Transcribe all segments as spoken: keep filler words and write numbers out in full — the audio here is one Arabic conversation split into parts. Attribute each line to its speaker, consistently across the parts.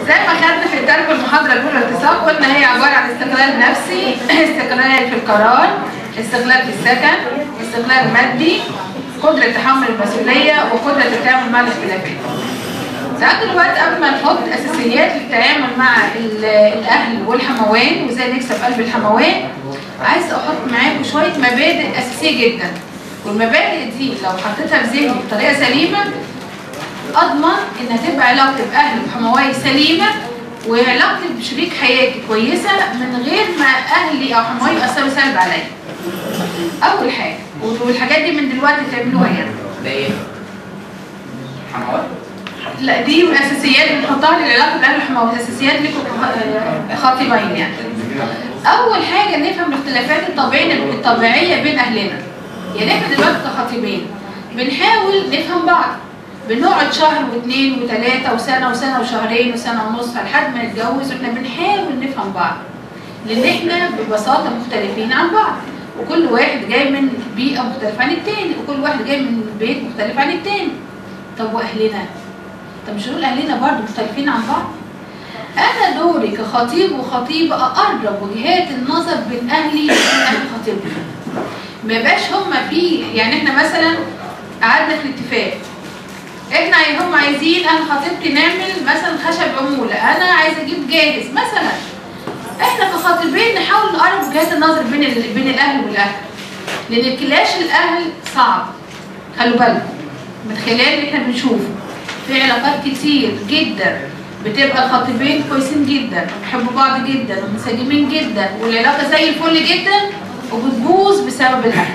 Speaker 1: زي ما خدنا في التربيه المحاضره الاولى الاتساق، قلنا هي عباره عن استقلال نفسي، استقلال في القرار، استقلال في السكن، استقلال مادي، قدره تحمل المسؤوليه، وقدره التعامل مع الاختلافات. ساعات دلوقتي قبل ما نحط اساسيات للتعامل مع الاهل والحموان وازاي نكسب قلب الحموان، عايز احط معاكم شويه مبادئ اساسيه جدا، والمبادئ دي لو حطيتها في ذهني بطريقه سليمه اضمن ان هتبقى علاقتي باهلي وحمواي سليمه، وعلاقتي بشريك حياتي كويسه من غير ما اهلي او حمواي ياثروا سلب عليا. اول حاجه، والحاجات دي من دلوقتي تعملوها يعني.
Speaker 2: ده ايه؟ حمواي؟
Speaker 1: لا دي من الاساسيات اللي بنحطها للعلاقه بالاهل والحمواي، اساسيات لكم خاطبين يعني. اول حاجه نفهم الاختلافات الطبيعيه الطبيعيه بين اهلنا. يعني احنا دلوقتي كخاطبين بنحاول نفهم بعض، بنقعد شهر واثنين وثلاثه وسنه وسنه وشهرين وسنه ونص لحد ما نتجوز، واحنا بنحاول نفهم بعض، لان احنا ببساطه مختلفين عن بعض، وكل واحد جاي من بيئه مختلفه عن التاني، وكل واحد جاي من بيت مختلف عن التاني. طب واهلنا؟ طب مش نقول اهلنا برضه مختلفين عن بعض؟ انا دوري كخطيب وخطيبه اقرب وجهات النظر بين اهلي وبين اهل خطيبتي. ما يبقاش هما في، يعني احنا مثلا قعدنا في الاتفاق، احنا هم عايزين اهل خطيبتي نعمل مثلا خشب عموله، انا عايزه اجيب جاهز مثلا. احنا كخاطبين نحاول نقرب وجهات النظر بين بين الاهل والاهل، لان كلاش الاهل صعب. خلوا بالكم من خلال اللي احنا بنشوفه في علاقات كتير جدا بتبقى الخاطبين كويسين جدا وبيحبوا بعض جدا ومنسجمين جدا والعلاقه زي الفل جدا، وبتبوظ بسبب الاهل.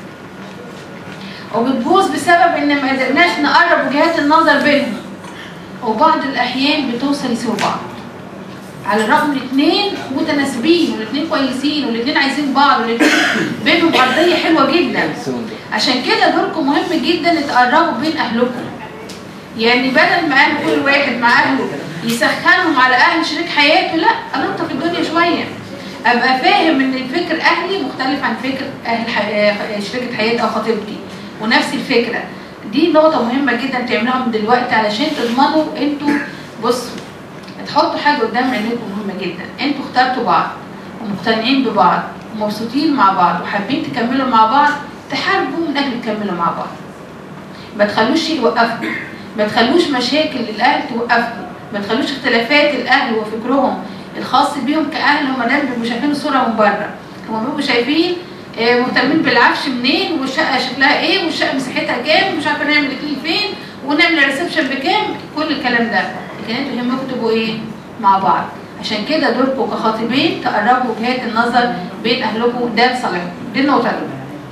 Speaker 1: وبتبوظ بسبب ان ما قدرناش نقرب وجهات النظر بينهم، وبعض الاحيان بتوصل يسيبوا بعض على الرغم الاثنين متناسبين والاثنين كويسين والاثنين عايزين بعض والاثنين بينهم ارضيه حلوه جدا. عشان كده دوركم مهم جدا تقربوا بين اهلكم. يعني بدل ما اهل كل واحد مع اهله يسخنهم على اهل شريك حياته، لا انطف الدنيا شويه، ابقى فاهم ان الفكر اهلي مختلف عن فكر اهل شريكه حياتي او خطيبتي، ونفس الفكره. دي نقطه مهمه جدا تعملوها من دلوقتي علشان تضمنوا انتوا. بصوا، تحطوا حاجه قدام عينيكم مهمه جدا، انتوا اخترتوا بعض ومقتنعين ببعض ومبسوطين مع بعض وحابين تكملوا مع بعض، تحاربوا من اجل تكملوا مع بعض. ما تخلوش شيء يوقفكم، ما تخلوش مشاكل الاهل توقفكم، ما تخلوش اختلافات الاهل وفكرهم الخاص بيهم كاهل. هم دايما بيبقوا شايفين الصوره من بره، هم بيبقوا شايفين مهتمين بالعفش منين والشقه شكلها ايه والشقه مساحتها كام ومش عارفه نعمل اكليل فين ونعمل الريسبشن بكام، كل الكلام ده. لكن انتوا يهمكم تبقوا ايه؟ مع بعض. عشان كده دوركم كخاطبين تقربوا وجهات النظر بين اهلكم، ده لصالحكم. دي النقطه الاولى.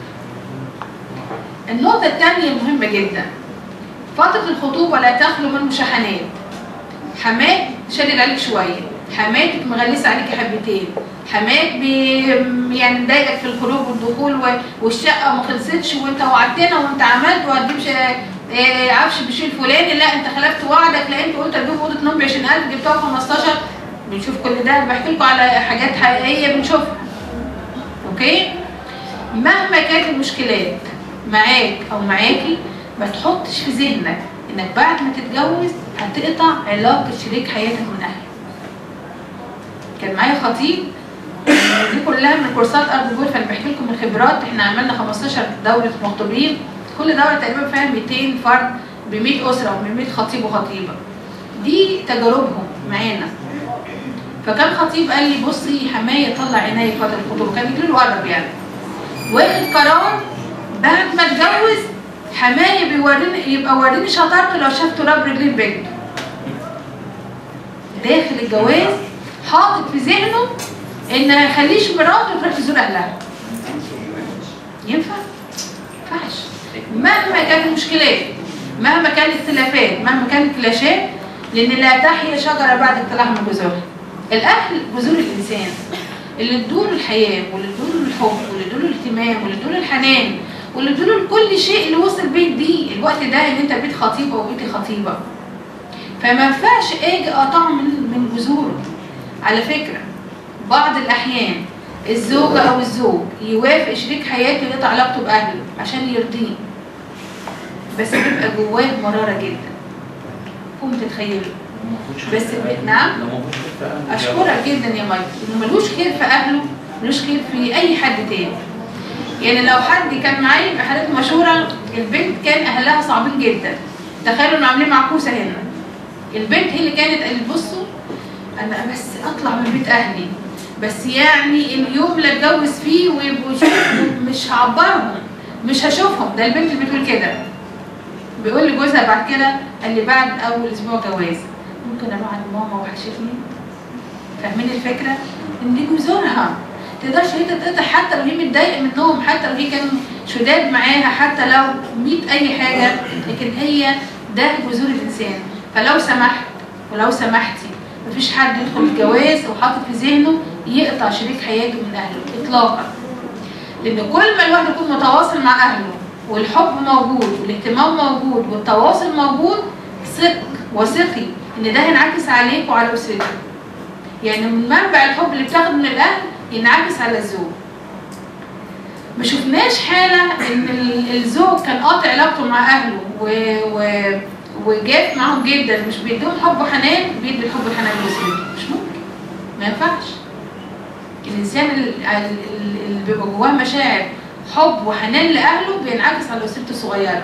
Speaker 1: النقطه الثانيه المهمه جدا، فتره الخطوبه لا تخلو من مشاحنات. حماك شادد عليك شويه، حماتك مغلسه عليك حبتين، حماك بي يعني مضايقك في الخروج والدخول والشقه ما خلصتش وانت وعدتنا وانت عملت وهتجيب إيه عفش بالشيء الفلاني، لا انت خلفت وعدك، لا انت قلت هتجيب اوضه نوم ب عشرين ألف جبتها ب خمستاشر. بنشوف كل ده، بحكي لكم على حاجات حقيقيه بنشوفها. اوكي؟ مهما كانت المشكلات معاك او معاكي، ما تحطش في ذهنك انك بعد ما تتجوز هتقطع علاقه شريك حياتك من اهلك. كان معايا خطيب، دي كلها من كورسات ارض الجول، فانا بحكي لكم من خبرات. احنا عملنا خمستاشر دوره مخطوبين، كل دوره تقريبا فيها مئتين فرد ب مئة اسره و مئة خطيب وخطيبه. دي تجاربهم معانا. فكان خطيب قال لي بصي حمايه طلع عينيا في فتره الخطوبه، كان يجي له قرب يعني، واخد قرار بعد ما اتجوز حمايه بيوريني يبقى وريني شطارته لو شاف تراب رجلين بنته. داخل الجواز حاطط في ذهنه ان ما يخليش مراته تروح تزور اهلها. ينفع؟ ما ينفعش. مهما كانت المشكلات، مهما كانت الاختلافات، مهما كانت الكلاشات، لان لا تحيا شجره بعد اقتلاعها من جذورها. الاهل جذور الانسان اللي ادوله الحياه واللي ادوله الحب واللي ادوله الاهتمام واللي ادوله الحنان واللي ادوله كل شيء اللي وصل بيه دي الوقت ده ان انت بيت خطيبه وبيتي خطيبه. فما ينفعش اجي اقطعه من من جذوره. على فكره بعض الاحيان الزوجه او الزوج يوافق شريك حياته يقطع علاقته باهله عشان يرضيه، بس بيبقى جواه مراره جدا. قوم تتخيلوا بس نعم اشكرك جدا يا مايكل، انه ملوش خير في اهله، ملوش خير في اي حد تاني. يعني لو حد كان معايا يبقى حالات مشهوره، البنت كان اهلها صعبين جدا، تخيلوا انه عاملين معكوسه هنا. البنت هي اللي كانت قالت بصوا انا بس اطلع من بيت اهلي، بس يعني اليوم اللي اتجوز فيه ويبقوا مش هعبرهم، مش هشوفهم. ده البنت اللي بتقول كده. بيقول لي جوزها بعد كده، قال لي بعد اول اسبوع جواز ممكن اروح عند ماما وحشتني. فاهمين الفكره؟ ان دي جذورها، ما تقدرش هي تتقطع حتى لو هي متضايقه منهم، حتى لو هي كانوا شداد معاها، حتى لو ميت اي حاجه، لكن هي ده جذور الانسان. فلو سمحت ولو سمحتي مفيش حد يدخل الجواز وحاطط في ذهنه يقطع شريك حياته من اهله اطلاقا. لان كل ما الواحد يكون متواصل مع اهله والحب موجود والاهتمام موجود والتواصل موجود، ثق وثقي ان ده هينعكس عليك وعلى اسرتك. يعني من منبع الحب اللي بتاخده من الاهل ينعكس على الزوج. ما شفناش حاله ان الزوج كان قاطع علاقته مع اهله و, و وجاف معاهم جدا، مش بيديهم حب وحنان، بيدي الحب والحنان لاسرته. مش ممكن، ما ينفعش. الانسان اللي بيبقى جواه مشاعر حب وحنان لاهله بينعكس على اسرته الصغيره.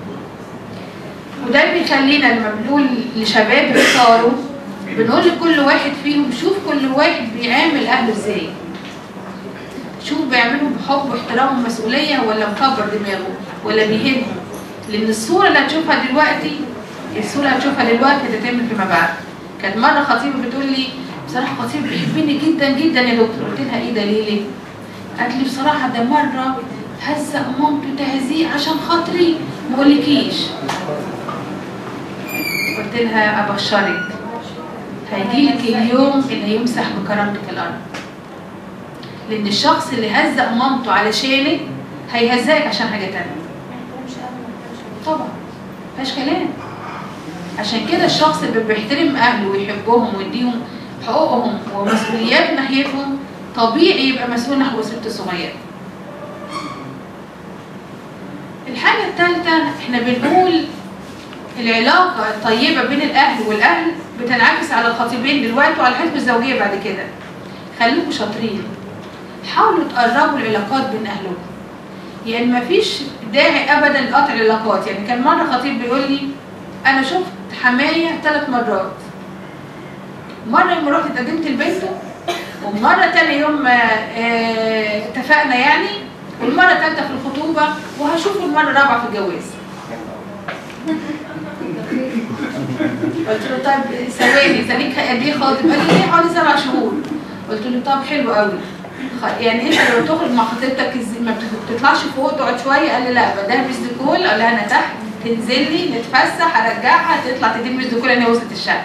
Speaker 1: وده بيخلينا لما بنقول لشباب يختاروا، بنقول لكل واحد فيهم شوف كل واحد بيعامل اهله ازاي. شوف بيعملهم بحب واحترام ومسؤوليه، ولا مكبر دماغه، ولا بيهمهم. لان الصوره اللي هتشوفها دلوقتي، الصوره اللي هتشوفها دلوقتي هتتعمل فيما بعد. كانت مره خطيبه بتقول لي بصراحه خطيب بيحبني جدا جدا يا دكتور. قلت لها ايه ده ليه ليه؟ قالت لي بصراحه ده مره هزق مامته تهزيق عشان خاطري ما اقولكيش. قلت لها ابشرك هيجيلك اليوم اللي هيمسح بكرامتك الارض. لان الشخص اللي هزق مامته علشانك هيهزقك عشان حاجه تانيه. طبعا مفيهاش كلام. عشان كده الشخص اللي بيحترم اهله ويحبهم ويديهم حقوقهم ومسؤوليات ناحيتهم طبيعي يبقى مسؤول نحو اسرته الصغيره. الحاجه الثالثه احنا بنقول العلاقه الطيبه بين الاهل والاهل بتنعكس على الخطيبين دلوقتي وعلى الحزب الزوجيه بعد كده. خليكم شاطرين، حاولوا تقربوا العلاقات بين اهلكم. يعني مفيش داعي ابدا لقطع العلاقات. يعني كان مره خطيب بيقول لي انا شفت حمايه ثلاث مرات. مره يوم رحت اتقدمت لبنته، ومره تاني يوم اه اتفقنا يعني، والمره الثالثه في الخطوبه، وهشوفه المره الرابعه في الجواز. قلت له طيب ثواني ثانيك قد ايه خاطب؟ قال لي حوالي سبع شهور. قلت له طب حلو قوي. يعني انت لو تخرج مع خطيبتك ما بتطلعش فوق تقعد شويه؟ قال لي لا بديها ميزدكول. قال لها انا تحت، تنزل لي نتفسح ارجعها تطلع تديني ميزدكول ان هي وصلت الشقه.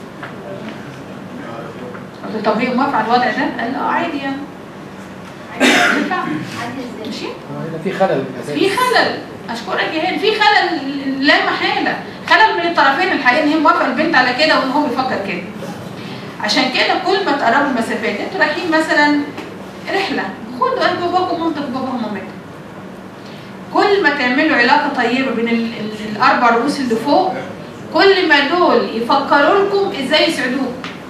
Speaker 1: قلت له طب هي موافقه على الوضع ده؟ قال له اه عادي يعني. ينفع؟ ماشي؟
Speaker 3: في خلل
Speaker 1: في خلل. اشكرك يا هاني، في خلل لا محاله، خلل من الطرفين الحقيقه ان هي موافقه البنت على كده وان هو بيفكر كده. عشان كده كل ما تقربوا المسافات، انتوا رايحين مثلا رحله، خدوا قلب باباكم ومامتك وباباهم ومامتك. كل ما تعملوا علاقه طيبه بين ال ال الاربع رؤوس اللي فوق، كل ما دول يفكروا لكم ازاي يسعدوكم.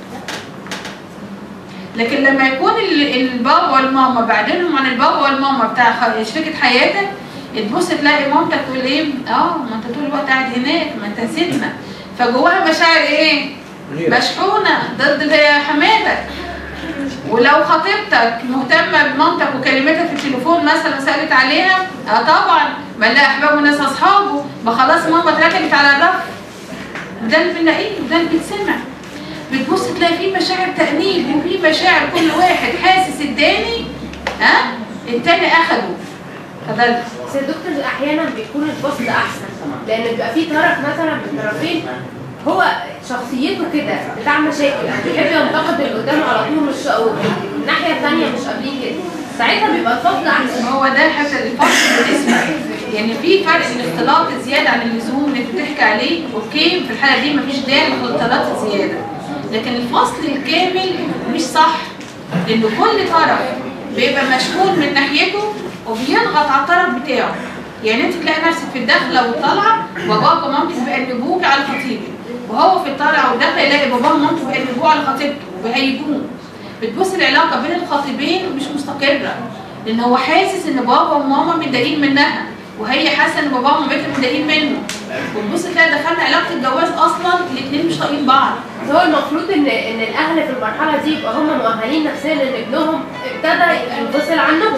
Speaker 1: لكن لما يكون البابا والماما بعدينهم عن البابا والماما بتاع شريكه حياتك، تبص تلاقي مامتك تقول ايه؟ اه ما انت طول الوقت قاعد هناك، ما انت نسيتنا. فجواها مشاعر ايه؟ مشحونه ضد حماتك. ولو خطيبتك مهتمه بمامتك وكلمتها في التليفون مثلا سالت عليها، اه طبعا ما لا احبابه وناس اصحابه، ما خلاص ماما اتركبت على الرف. ده اللي بنلاقيه وده اللي بيتسمع. بتبص تلاقي فيه مشاعر تأنيب وفي مشاعر كل واحد حاسس التاني ها أه؟ التاني اخده. اتفضلي.
Speaker 4: بس يا دكتور احيانا بيكون الفصل احسن، لان بيبقى فيه طرف مثلا من الطرفين هو شخصيته كده بتاع مشاكل، بيحب ينتقد اللي قدامه على طول، مش الناحيه الثانيه مش قابلين كده، ساعتها بيبقى الفصل احسن.
Speaker 1: هو ده حتى الفصل بالاسم. يعني في فرق الاختلاط زياده عن اللزوم اللي بتحكي عليه، اوكي في الحاله دي مفيش داعي للاختلاط زياده. لكن الفصل الكامل مش صح، لان كل طرف بيبقى مشغول من ناحيته وبيضغط على الطرف بتاعه. يعني انت تلاقي نفسك في الداخله والطالعه باباك ومامتك بيقلبوك على خطيبك، وهو في الطالع والداخل يلاقي باباه ومامته بيقلبوه على خطيبته وبيهيجوه. بتبص العلاقه بين الخطيبين مش مستقره، لان هو حاسس ان بابا وماما متضايقين منها، وهي حاسه ان بابا ومامتها متضايقين منه. وتبص تلاقي دخلنا علاقه الجواز اصلا الاثنين مش طايقين بعض.
Speaker 4: هو المفروض ان ان الاهل في المرحله دي يبقى هم مؤهلين نفسيا ان ابنهم ابتدى ينفصل عنهم.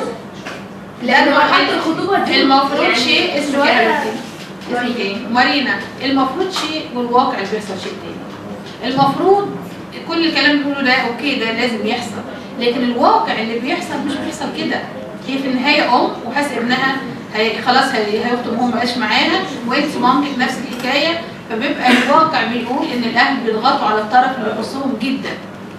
Speaker 4: لان مرحله الخطوبه دي
Speaker 1: المفروض
Speaker 4: يعني
Speaker 1: شيء اسمه ايه يا بنتي؟ اسمك ايه؟ مارينا. المفروض شيء والواقع اللي بيحصل شيء تاني. المفروض كل الكلام اللي بيقوله ده اوكي ده لازم يحصل، لكن الواقع اللي بيحصل مش بيحصل كده. هي في النهايه ام وحاسه ابنها هي خلاص هيخطب وهو مبقاش معاها، وانت مامتك نفس الحكايه، فبيبقى الواقع بيقول ان الاهل بيضغطوا على الطرف اللي يخصهم جدا.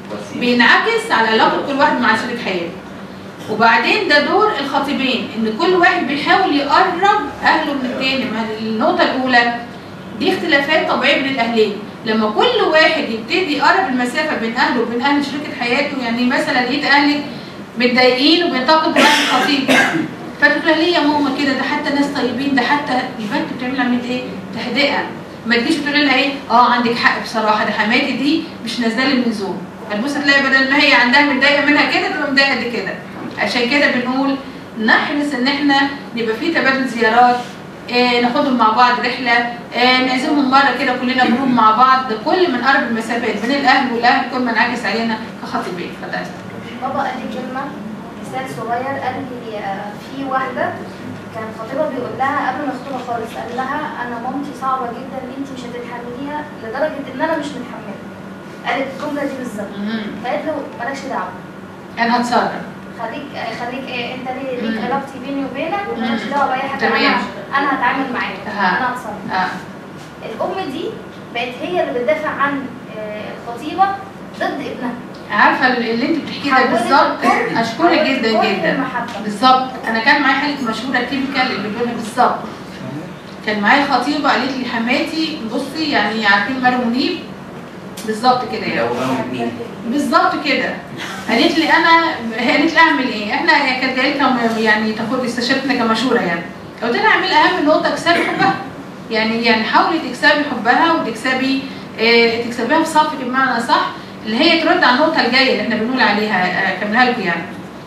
Speaker 1: بينعكس على علاقه كل واحد مع شريك حياته. وبعدين ده دور الخطيبين، ان كل واحد بيحاول يقرب اهله من التاني. ما النقطه الاولى دي اختلافات طبيعيه بين الاهلين، لما كل واحد يبتدي يقرب المسافه بين اهله وبين اهل شريكه حياته. يعني مثلا لقيت اهلك متضايقين وبينتقدوا راي الخطيب، فتقول ليه يا ماما كده، ده حتى ناس طيبين، ده حتى البنت بتعمل عمليه ايه؟ تهدئه. ما تجيش تقول لها ايه؟ اه عندك حق بصراحه، ده حماتي دي مش نازله لي من زور. هتبص تلاقي بدل ما هي عندها متضايقه منها كده تبقى متضايقه دي كده. عشان كده بنقول نحرص ان احنا نبقى في تبادل زيارات، آه ناخدهم مع بعض رحله، آه نعزمهم مره كده كلنا جروب مع بعض، كل من قرب المسافات بين الاهل والاهل كل ما انعكس علينا كخطيبين. اتفضلي.
Speaker 3: بابا قال لي كلمه مثال صغير، قال لي في واحده كان خطيبها بيقول لها قبل ما يخطبها خالص، قال لها انا مامتي صعبه جدا انت مش هتتحمليها لدرجه ان انا مش متحمله. قالت الجمله دي بالظبط. فقالت له مالكش دعوه،
Speaker 1: انا هتصرف،
Speaker 3: خليك خليك إيه انت ليه ليك علاقتي بيني وبينك ومالكش دعوه باي حاجه، انا انا هتعامل معاك، انا هتصرف.
Speaker 1: آه.
Speaker 3: الام دي بقت هي اللي بتدافع عن الخطيبه ضد ابنها.
Speaker 1: عارفه اللي انت بتحكيه ده بالظبط، اشكرك جدا جدا. بالظبط انا كان معايا حاله مشهوره تيبيكال اللي بتقولها بالظبط. كان معايا خطيبه قالت لي حماتي بصي يعني عارفين مارو منيب بالظبط كده يعني بالظبط كده. قالت لي انا قالت لي اعمل ايه؟ احنا كانت جايه لي يعني تاخد استشارتنا كمشوره يعني. قلت لها اعملي اهم نقطه اكسبي حبها. يعني يعني حاولي تكسبي حبها وتكسبي اه تكسبيها في صفك بمعنى صح، اللي هي ترد على النقطه الجايه اللي احنا بنقول عليها اكملها لكم يعني.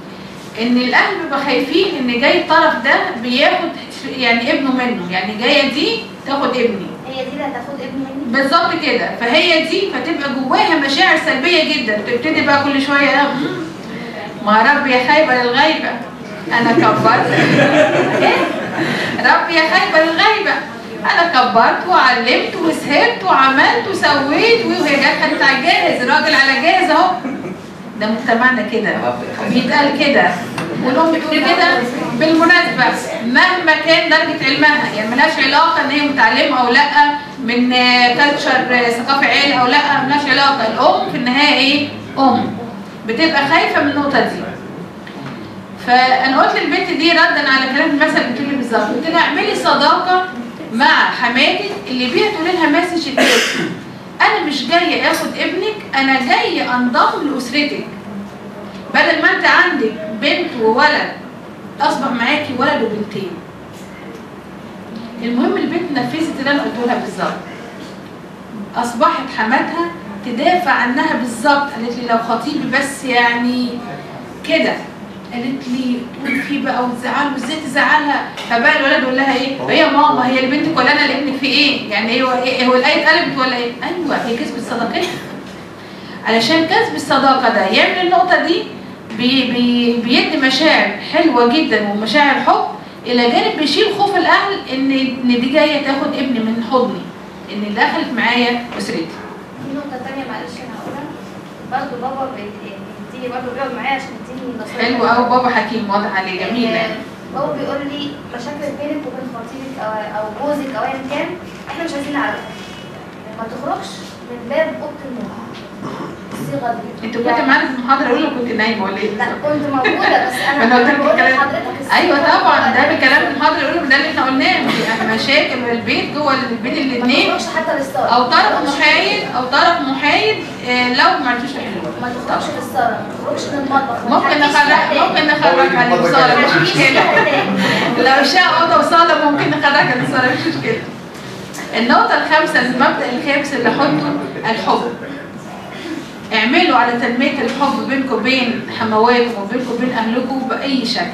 Speaker 1: ان الاهل بيبقى خايفين ان جاي الطرف ده بياخد يعني ابنه منه، يعني جايه دي تاخد ابني.
Speaker 3: هي دي اللي هتاخد ابني مني؟
Speaker 1: بالظبط كده، فهي دي فتبقى جواها مشاعر سلبيه جدا، تبتدي بقى كل شويه ما ربي يا خايبه للغيبه انا كبرت ربي يا خايبه للغيبه انا كبرت وعلمت وسهرت وعملت وسويت، وهي جت خدت على الجاهز، الراجل على جاهز اهو. ده مجتمعنا كده بيتقال كده، والام بتقول كده. بالمناسبه مهما كان درجه علمها، يعني ملهاش علاقه ان هي متعلمه او لا، من كالتشر ثقافه عيله او لا، ملهاش علاقه. الام في النهايه ايه؟ ام بتبقى خايفه من النقطه دي. فانا قلت للبنت دي ردا على كلام المثل اللي بتقولي بالظبط، قلت لها اعملي صداقه مع حماتك اللي بيها تقولي لها مسج التاني، انا مش جايه اخد ابنك، انا جايه انضم لاسرتك. بدل ما انت عندك بنت وولد اصبح معاكي ولد وبنتين. المهم البنت نفذت اللي انا قلته لها بالظبط. اصبحت حماتها تدافع عنها بالظبط، قالت لي لو خطيبي بس يعني كده، قالت لي تقول فيه بقى وتزعله وازاي تزعلها. فبقى الولد يقول لها ايه؟ هي ماما هي لبنتك ولا انا لابنك في ايه؟ يعني هو ايه هو الايه اتقلبت ولا ايه؟ ايوه هي كسبت صداقتها. علشان كسب الصداقه ده يعمل النقطه دي بي بي بيدي مشاعر حلوه جدا ومشاعر حب، الى جانب بيشيل خوف الاهل ان ان دي جايه تاخد ابني من حضني، ان دخلت معايا اسرتي.
Speaker 3: في نقطه ثانيه معلش انا هقولها برضه. بابا بيديني برضه بيقعد معايا عشان يديني نصايح.
Speaker 1: حلو قوي بابا حكيم، واضح عليه جميل يعني.
Speaker 3: بابا بيقول لي مشاكل بينك وبين خطيبك او او جوزك او ايا كان احنا مش عايزين نعرفها. ما تخرجش من باب اوضه النوم. الصيغه دي
Speaker 1: انت كنت يعني معانا في المحاضره الاولى كنت نايمه ولا ايه؟
Speaker 3: لا كنت موجوده بس انا
Speaker 1: انا قلت لك الكلام.
Speaker 3: حضرتك
Speaker 1: ايوه طبعا ده بكلام المحاضره الاولى، ده اللي احنا قلناه، مشاكل البيت جوه بين الاثنين.
Speaker 3: ما تخرجش حتى للصاله
Speaker 1: او طرف محايد او طرف محايد آه لو ما عرفتوش تحلوه.
Speaker 3: ما تخرجش للصاله، ما تخرجش للمطبخ.
Speaker 1: ممكن نخرج ممكن نخرجها للصاله مش مشكله. لو شاء اوضه وصاله ممكن نخرجها للصاله مش مشكله. النقطة الخامسة، المبدأ الخامس اللي حطه الحب. اعملوا على تنمية الحب بينكم وبين حمواتكم وبينكم وبين أهلكم بأي شكل.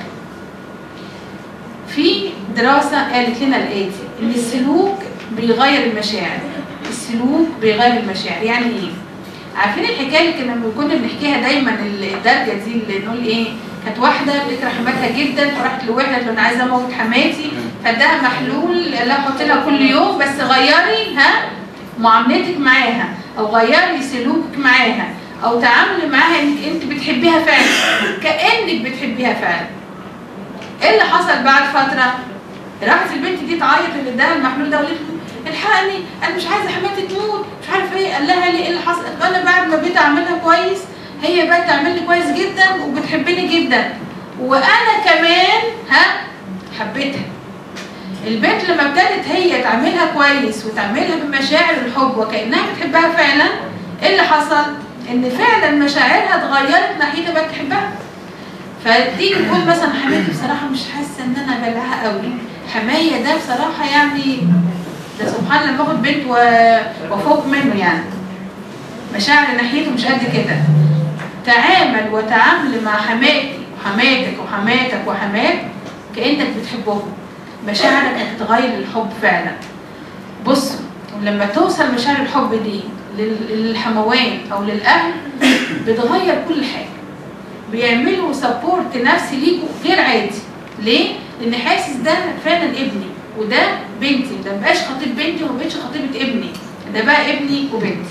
Speaker 1: في دراسة قالت لنا الآتي، إن السلوك بيغير المشاعر. السلوك بيغير المشاعر، يعني إيه؟ عارفين الحكاية اللي كنا كنا بنحكيها دايما، الدرجة دي اللي نقول إيه؟ كانت واحدة بتكره حماتها جدا فراحت لواحدة قالت له أنا عايزة أموت حماتي، فاداها محلول قال لها حطي لها كل يوم بس غيري ها معاملتك معاها، أو غيري سلوكك معاها، أو تعاملي معاها إنك أنت بتحبيها فعلا، كأنك بتحبيها فعلا. ايه اللي حصل بعد فتره؟ راحت البنت دي تعيط اللي اداها المحلول ده وقالت له الحقني انا مش عايزه حماتي تموت مش عارفه ايه. قال لها ليه؟ ايه اللي حصل؟ انا بعد ما بقيت اعملها كويس هي بقت تعملني كويس جدا وبتحبني جدا وانا كمان ها حبيتها. البنت لما ابتدت هي تعملها كويس وتعملها بمشاعر الحب وكانها بتحبها فعلا، ايه اللي حصل؟ ان فعلا مشاعرها اتغيرت ناحيتها بقت تحبها. فتيجي تقول مثلا حماتي بصراحه مش حاسه ان انا بلاها قوي، حمايه ده بصراحه يعني ده سبحان الله لما اخد بنت وفوق منه، يعني مشاعر ناحيته مش قد كده. تعامل وتعامل مع حماتي وحماتك وحماتك وحمات كانك بتحبهم، مشاعرك هتتغير للحب فعلا. بصوا لما توصل مشاعر الحب دي للحموات او للاهل بتغير كل حاجه، بيعملوا سبورت نفسي ليكوا غير عادي. ليه؟ لان حاسس ده فعلا ابني وده بنتي، ده مبقاش خطيب بنتي وما بقتش خطيبه ابني، ده بقى ابني وبنتي.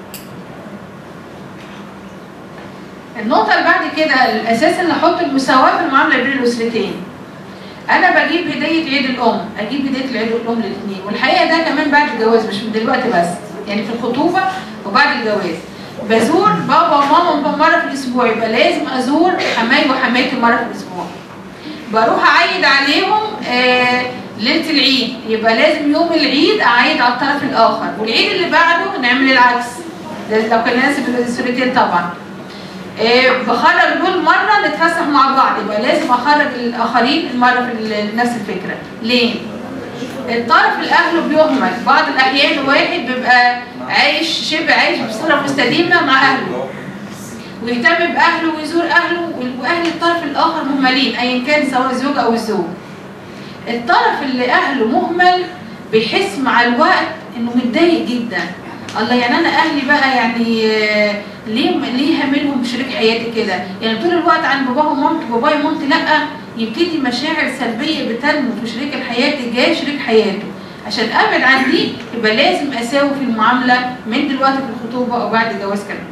Speaker 1: النقطه اللي بعد كده الاساس اللي احط المساواه في المعامله بين الاسرتين. انا بجيب هديه عيد الام، اجيب هديه العيد الام للاثنين، والحقيقه ده كمان بعد الجواز مش من دلوقتي بس، يعني في الخطوبه وبعد الجواز. بزور بابا وماما مره في الاسبوع، يبقى لازم ازور حماي وحماتي مره في الاسبوع. بروح اعيد عليهم آه ليله العيد، يبقى لازم يوم العيد اعيد على الطرف الاخر، والعيد اللي بعده نعمل العكس، ده لو كان ناسب الاسرتين طبعا. آه بخرج دول مره نتفسح مع بعض، يبقى لازم اخرج الاخرين مره في نفس الفكره. ليه؟ الطرف الاهله بيهمل، بعض الاحيان واحد بيبقى عايش شبه عايش بصوره مستديمه مع اهله ويهتم باهله ويزور اهله، واهل الطرف الاخر مهملين ايا كان سواء الزوج او الزوج. الطرف اللي اهله مهمل بيحس مع الوقت انه متضايق جدا، الله يعني انا اهلي بقى يعني ليه ليه هاملهم بشريك حياتي كده؟ يعني طول الوقت عن باباه ومامتي بابايا ومامتي لا، يبتدي مشاعر سلبيه بتنمو في شريك الحياه تجاه شريك حياته. عشان ابعد عن دي يبقى لازم اساوي في المعامله من دلوقتي في الخطوبه او بعد الجواز كمان.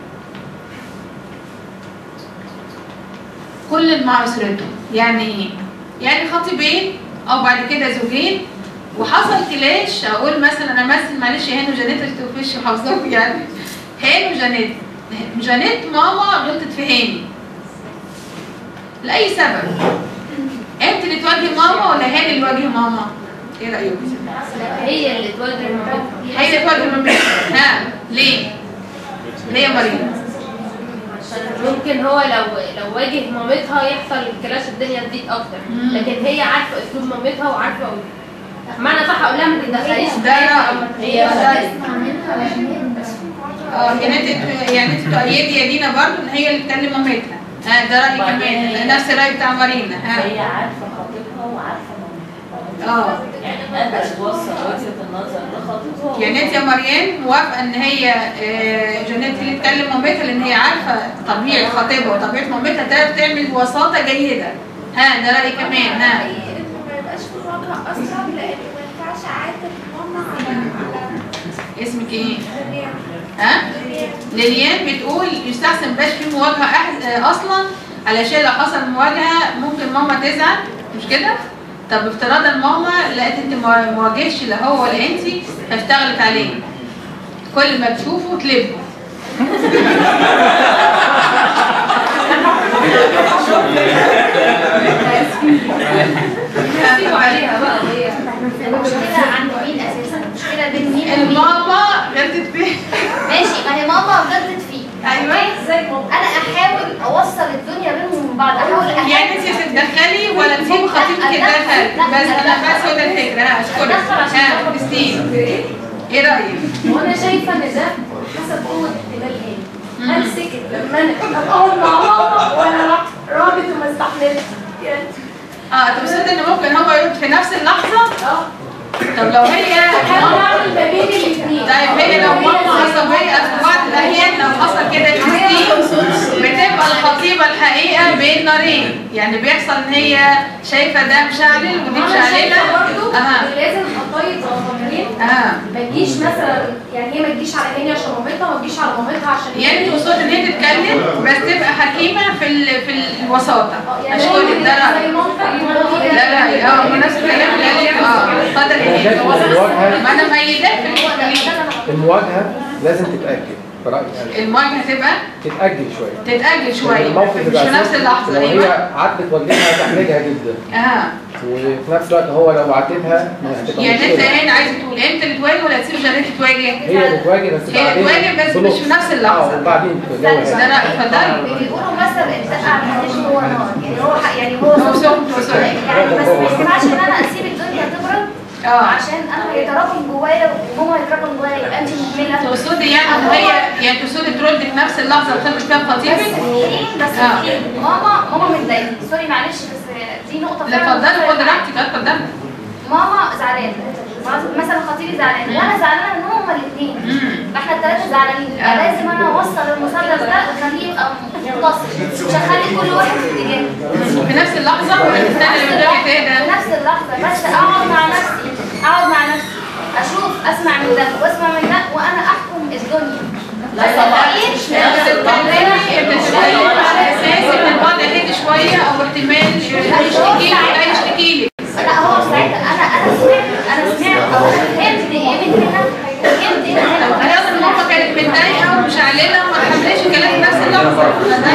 Speaker 1: كل مع اسرتهم، يعني ايه؟ يعني خطيبين او بعد كده زوجين وحصل كلاش، اقول مثلا امثل معلش هاني وجانيت اللي توفيش وحافظاكم يعني. هاني وجانيت، جانيت ماما غلطت في هاني لاي سبب، انت اللي تواجهي ماما ولا هاني اللي يواجه ماما؟ ايه رايكم؟
Speaker 4: هي اللي تواجه مامتها.
Speaker 1: هي اللي تواجه مامتها. ها ليه؟ ليه يا مريم؟
Speaker 4: ممكن هو لو لو واجه مامتها يحصل كلاش الدنيا تزيد اكتر، لكن هي عارفه اسلوب مامتها وعارفه معنى صح اقول لها ما تتدخليش.
Speaker 1: ده هي اه يعني انت يعني انت تؤيدي يا دينا برضه ان هي اللي تكلم مامتها. ها ده رايي كمان نفس الراي بتاع مارينا. ها
Speaker 5: هي عارفه خطيبها وعارفه مامتها.
Speaker 1: اه
Speaker 5: يعني قادره توصل وجهه النظر لخطيبها.
Speaker 1: يعني انت يا مريم موافقه ان هي جنات اللي تكلم مامتها لان هي عارفه طبيعه خطيبها وطبيعه مامتها تعرف تعمل وساطه جيده. ها ده رايي كمان. ها
Speaker 6: ما يبقاش في مواجهه اصلا لان ما ينفعش اعاتب ماما على على
Speaker 1: اسمك ايه؟
Speaker 6: ليليان.
Speaker 1: ها؟ ليليان بتقول يستحسن مبقاش في مواجهه أحد اصلا، علشان لو حصل مواجهه ممكن ماما تزعل، مش كده؟ طب افتراضا ماما لقيت انت ما واجهش لا هو ولا انت فاشتغلت عليه، كل ما تشوفه تلبه.
Speaker 4: عليها بقى هي
Speaker 3: المشكلة عند مين أساسا؟ المشكلة بين مين ومين؟
Speaker 1: الماما غلطت فيه.
Speaker 3: ماشي، ما هي ماما غلطت فيه.
Speaker 1: ايوه
Speaker 3: أنا أحاول أوصل الدنيا بينهم وبين بعض، أحاول أحاول
Speaker 1: يعني انت تتدخلي ولا تسيبي خطيبك يتدخل؟ بس انا بس هو ده الفكره. ها اشكرك. ها كريستين ايه رايك؟
Speaker 4: وانا شايفه ان ده حسب قوه احتمال هاني. هل سكت لما انا اقعد مع ماما ولا راح رابط وما استحملش؟ يعني
Speaker 1: اه تقصد ان ممكن هو يرد في نفس اللحظه؟
Speaker 4: اه
Speaker 1: طب لو هي
Speaker 4: بحاول اعمل ما بين الاثنين.
Speaker 1: طيب هي لو ماما عصبيه في بعض الاحيان لو حصل كده كتير بتبقى الخطيبه الحقيقه بين نارين، يعني بيحصل ان هي شايفه ده مشعلل ودي مشعلله.
Speaker 4: اها لازم اطيب ضميرين.
Speaker 1: اه
Speaker 4: ما تجيش مثلا يعني هي ما تجيش على هاني عشان مامتها وما تجيش على مامتها عشان
Speaker 1: يعني تقصد ان هي تتكلم بس تبقى حكيمه في ال... في الوساطه. اشكرك ده
Speaker 4: زي
Speaker 1: رايي.
Speaker 4: مامتك.
Speaker 1: لا لا اه نفس الكلام اللي قالت. اه اتفضل يا هاني. ما انا ميداك في الكلام.
Speaker 7: المواجهة لازم تتأجل برأيي يعني.
Speaker 1: المواجهه تبقى
Speaker 7: تتأجل شوية.
Speaker 1: تتاجل شويه
Speaker 7: الموقف
Speaker 1: مش
Speaker 7: يبقى
Speaker 1: في نفس اللحظه.
Speaker 7: لو
Speaker 1: ايوه
Speaker 7: هي عدت والدتها تحرجها جدا.
Speaker 1: اه
Speaker 7: وفي نفس الوقت هو لو عاتبها هتبقى
Speaker 1: يعني انت
Speaker 7: مشكلة.
Speaker 1: هنا عايزه تقول انت اللي تواجه ولا تسيب جارتك تواجه؟
Speaker 7: هي اللي تواجه بس
Speaker 1: هي
Speaker 7: بعدين
Speaker 1: تواجه بس
Speaker 7: بلطف.
Speaker 1: مش في نفس اللحظة.
Speaker 7: اه وبعدين تتجاوز.
Speaker 1: ده رأي. اتفضلي.
Speaker 3: بيقولوا مثلا الدقة على الحديش هو نار، يعني هو ح- يعني هو
Speaker 1: هو سخن وسخن.
Speaker 3: يعني بس ما ينفعش ان انا اسيب الدنيا تبرد
Speaker 1: اه
Speaker 3: عشان انا هيتراكم جوايا وماما هيتراكم جوايا يبقى انت مهمله.
Speaker 1: تقصدي يعني ان هي يعني تقصدي ترد في نفس اللحظة اللي خدت فيها خطيبك؟
Speaker 3: بس بس
Speaker 1: آه.
Speaker 3: ماما ماما متضايقه، سوري معلش بس دي نقطه
Speaker 1: لا
Speaker 3: فعلا
Speaker 1: اتفضلي
Speaker 3: بتفرق
Speaker 1: خدي
Speaker 3: معايا.
Speaker 1: راحتك. اتفضلي.
Speaker 3: ماما زعلانه مثلا خطيبي زعلان وانا زعلانه منهم هما الاثنين، فاحنا الثلاثه زعلانين، يبقى لازم انا اوصل المثلث ده اخليه يبقى متصل، مش هخلي كل واحد في اتجاه.
Speaker 1: في نفس اللحظة ولا تستني لما الدنيا
Speaker 3: في
Speaker 1: تهدى؟
Speaker 3: نفس اللحظه، بس اقعد مع نفسي اقعد مع نفسي اشوف اسمع من ده واسمع من ده وانا احكم الدنيا.
Speaker 5: لا طبعا
Speaker 1: انت بتتكلمي انت بتتكلمي على اساس ان الوضع هدي شوية او احتمال يشتكي لك ولا يشتكي لك.
Speaker 3: لا هو ساعتها انا انا سمعت انا سمعت او انا فهمت ايه من هنا فهمت ايه من
Speaker 1: لو
Speaker 3: هنا.
Speaker 1: كان ماما كانت متضايقة ومشعللة وما تحملش الكلام في نفس اللحظة.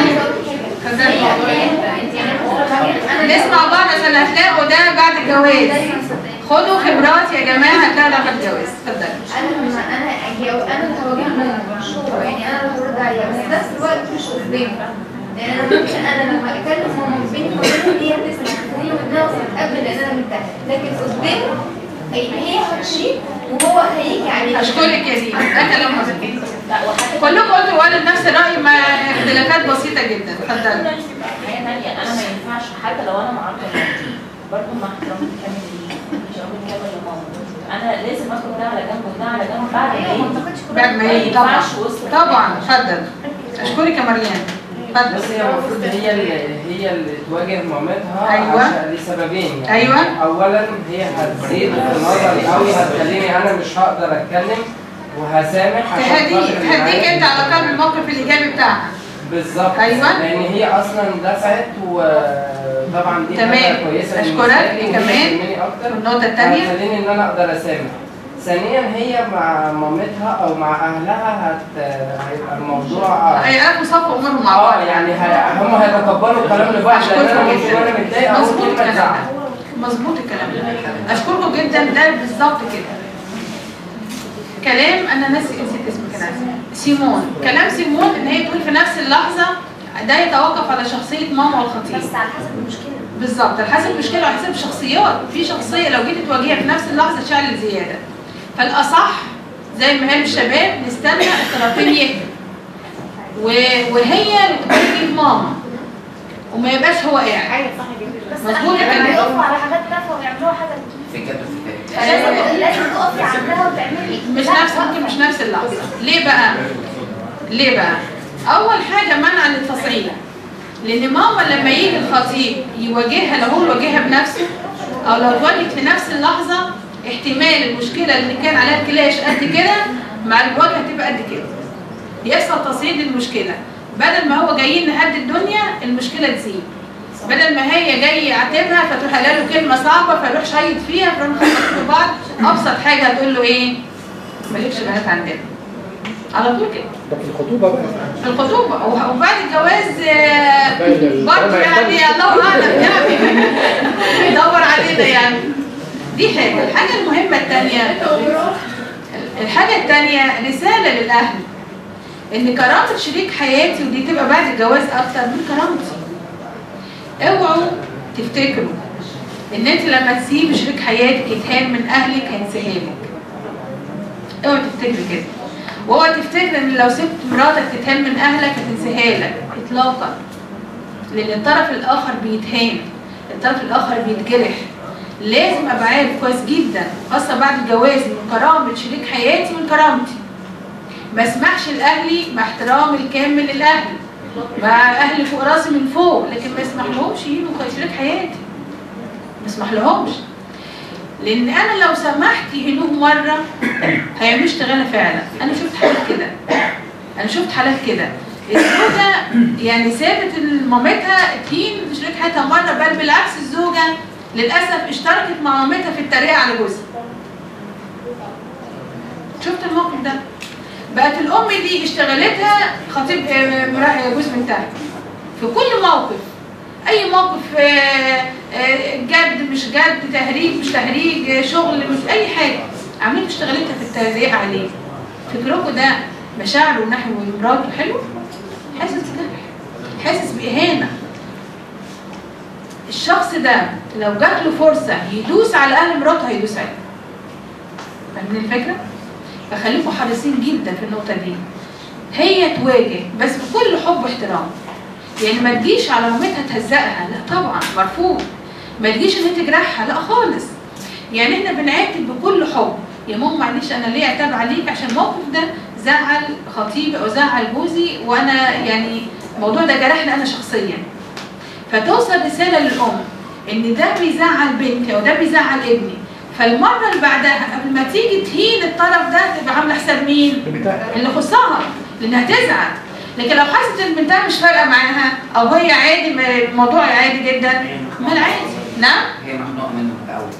Speaker 1: نسمع بعض عشان هتلاقوا ده بعد الجواز. خدوا خبرات يا جماعة هتلاقوا ده بعد الجواز. اتفضلي.
Speaker 4: انا لما انا اجي او انا اللي هواجهها مشهوره يعني انا اللي هرد عليها بس في نفس الوقت مش قدامها. يعني انا ممكن انا لما اكلم ماما بيني وبينها هي بتسمع هي ودماغها وتتقبل لان انا مرتاحه لكن قدامه هي هتشيل وهو هيجي عليها.
Speaker 1: اشكرك يا دي ده كلام مظبوط. كلكم قلتوا وقالوا نفس الراي مع اختلافات بسيطه جدا. اتفضلي.
Speaker 5: حاجه ثانيه انا ما ينفعش حتى لو انا معاك برضه مع احترامي الكامل ليه مش هقول كامل لماما انا لازم اخد ده على جنب وده على جنب بعد ما يجي
Speaker 1: بعد ما يجي طبعا طبعا. اتفضل. اشكرك يا مريم. اتفضل.
Speaker 8: بس هي المفروض هي اللي هي اللي تواجه مامتها.
Speaker 1: أيوة.
Speaker 8: عشان لسببين يعني.
Speaker 1: أيوة.
Speaker 8: اولا هي هتزيد في نظري قوي هتخليني انا مش هقدر اتكلم وهسامح عشان
Speaker 1: تهديك
Speaker 8: خاطر اللي
Speaker 1: تهديك
Speaker 8: معايا.
Speaker 1: انت على قدر الموقف الايجابي بتاعها.
Speaker 8: بالظبط.
Speaker 1: أيوة.
Speaker 8: لان هي اصلا دفعت وطبعا دي
Speaker 1: تمام.
Speaker 8: حاجه كويسه
Speaker 1: أشكرك.
Speaker 8: بالنسبة لي
Speaker 1: كمان.
Speaker 8: وبتهمني اكتر.
Speaker 1: النقطة الثانية.
Speaker 8: هتخليني ان انا اقدر اسامح. ثانيا هي مع مامتها او مع اهلها هت هيبقى الموضوع
Speaker 1: هيعرفوا صفوا امورهم مع بعض.
Speaker 8: اه يعني هي... هم هيتقبلوا الكلام لبعض لان انا ممكن وانا متضايق اقول
Speaker 1: مظبوط
Speaker 8: كلمه
Speaker 1: الكلام
Speaker 8: تزعل.
Speaker 1: ده. مظبوط الكلام ده. اشكركم جدا. ده بالظبط كده. كلام انا ناسي نسيت اسمك انا اسفه. سيمون. كلام سيمون ان هي تقول في نفس اللحظه ده يتوقف على شخصيه ماما والخطيب.
Speaker 3: بس على حسب المشكله.
Speaker 1: بالظبط على حسب المشكله وعلى حسب الشخصيات. في شخصيه لو جيت تواجهها في نفس اللحظه تشعل زياده. فالاصح زي ما قال الشباب نستنى الطرفين يهدوا. وهي اللي تواجه ماما وما يبقاش هو قاعد.
Speaker 4: ايوه صح جدا.
Speaker 3: بس
Speaker 1: مظبوط
Speaker 3: احيانا
Speaker 1: الكلام.
Speaker 3: بيقفوا على حاجات تافهه ويعملوها حاجه
Speaker 2: في كده في كده
Speaker 3: لازم لازم تقفي عندها وتعملي
Speaker 1: مش نفس ممكن مش نفس اللحظه. ليه بقى؟ ليه بقى؟ اول حاجه منع للتصعيد. لان ماما لما يجي الخطيب يواجهها لو هو يواجهها بنفسه او لو اتواجهت في نفس اللحظه احتمال المشكله اللي كان عليها كلاش قد كده مع الواجهه تبقى قد كده. يحصل تصعيد للمشكله. بدل ما هو جايين نهدي الدنيا المشكله تزيد. بدل ما هي جاي يعاتبها فتروح قايله له كلمه صعبه فيروح شايط فيها فيروح خبطوا في بعض. ابسط حاجه هتقول له ايه؟ مالكش بنات عندنا. على طول كده.
Speaker 7: ده في الخطوبه بقى.
Speaker 1: في الخطوبه وبعد الجواز برضه يعني الله اعلم يعني يدور علينا يعني. دي حاجه. الحاجه المهمه الثانيه الحاجه الثانيه رساله للاهل ان كرامه شريك حياتي ودي تبقى بعد الجواز اكتر من كرامتي. اوعوا تفتكروا ان انت لما تسيبي شريك حياتك يتهان من اهلك هينساها لك. اوعي تفتكري كده، واوعي تفتكري ان لو سبت مراتك تتهان من اهلك هتنساها لك اطلاقا، لان الطرف الاخر بيتهان، الطرف الاخر بيتجرح. لازم ابقى عارف كويس جدا خاصه بعد الجواز من كرامه شريك حياتي من كرامتي. ما اسمحش لاهلي مع احترامي الكامل للاهل، مع اهلي فوق راسي من فوق، لكن ما اسمحلهمش يجوا شريك حياتي، ما اسمحلهمش، لان انا لو سمحت يهنوه مره هيعملوا اشتغاله فعلا. انا شفت حالات كده، انا شفت حالات كده الزوجه يعني سابت مامتها تهين شريك حياتها مره، بل بالعكس الزوجه للاسف اشتركت مع مامتها في التريقه على جوزها. شفت الموقف ده؟ بقت الام دي اشتغلتها خطيب جوز بنتها في كل موقف، اي موقف جد مش جد، تهريج مش تهريج، شغل مش اي حاجه، عاملين اشتغلتها في التريقه عليه. فكركم ده مشاعره نحو مراته حلو؟ حاسس بجرح، حاسس باهانه. الشخص ده لو جات له فرصه يدوس على اهل مراته هيدوس عليه. فاهمين الفكره؟ فخليكم حريصين جدا في النقطه دي. هي تواجه بس بكل حب واحترام. يعني ما تجيش على مامتها تهزقها، لا طبعا مرفوض. ما تجيش ان انت تجرحها، لا خالص. يعني احنا بنعاتب بكل حب، يا ماما معلش انا ليه اعتاب عليك عشان الموقف ده زعل خطيبي او زعل جوزي، وانا يعني الموضوع ده جرحني انا شخصيا. فتوصل رساله للام ان ده بيزعل بنتي او ده بيزعل ابني، فالمره اللي بعدها قبل ما تيجي تهين الطرف ده تبقى عامله حساب مين؟ اللي خصها، لانها تزعل. لكن لو حست ان بنتها مش فارقه معاها او هي عادي، الموضوع عادي جدا، ما العادي. نعم؟
Speaker 2: هي مخنوقه منه في الاول.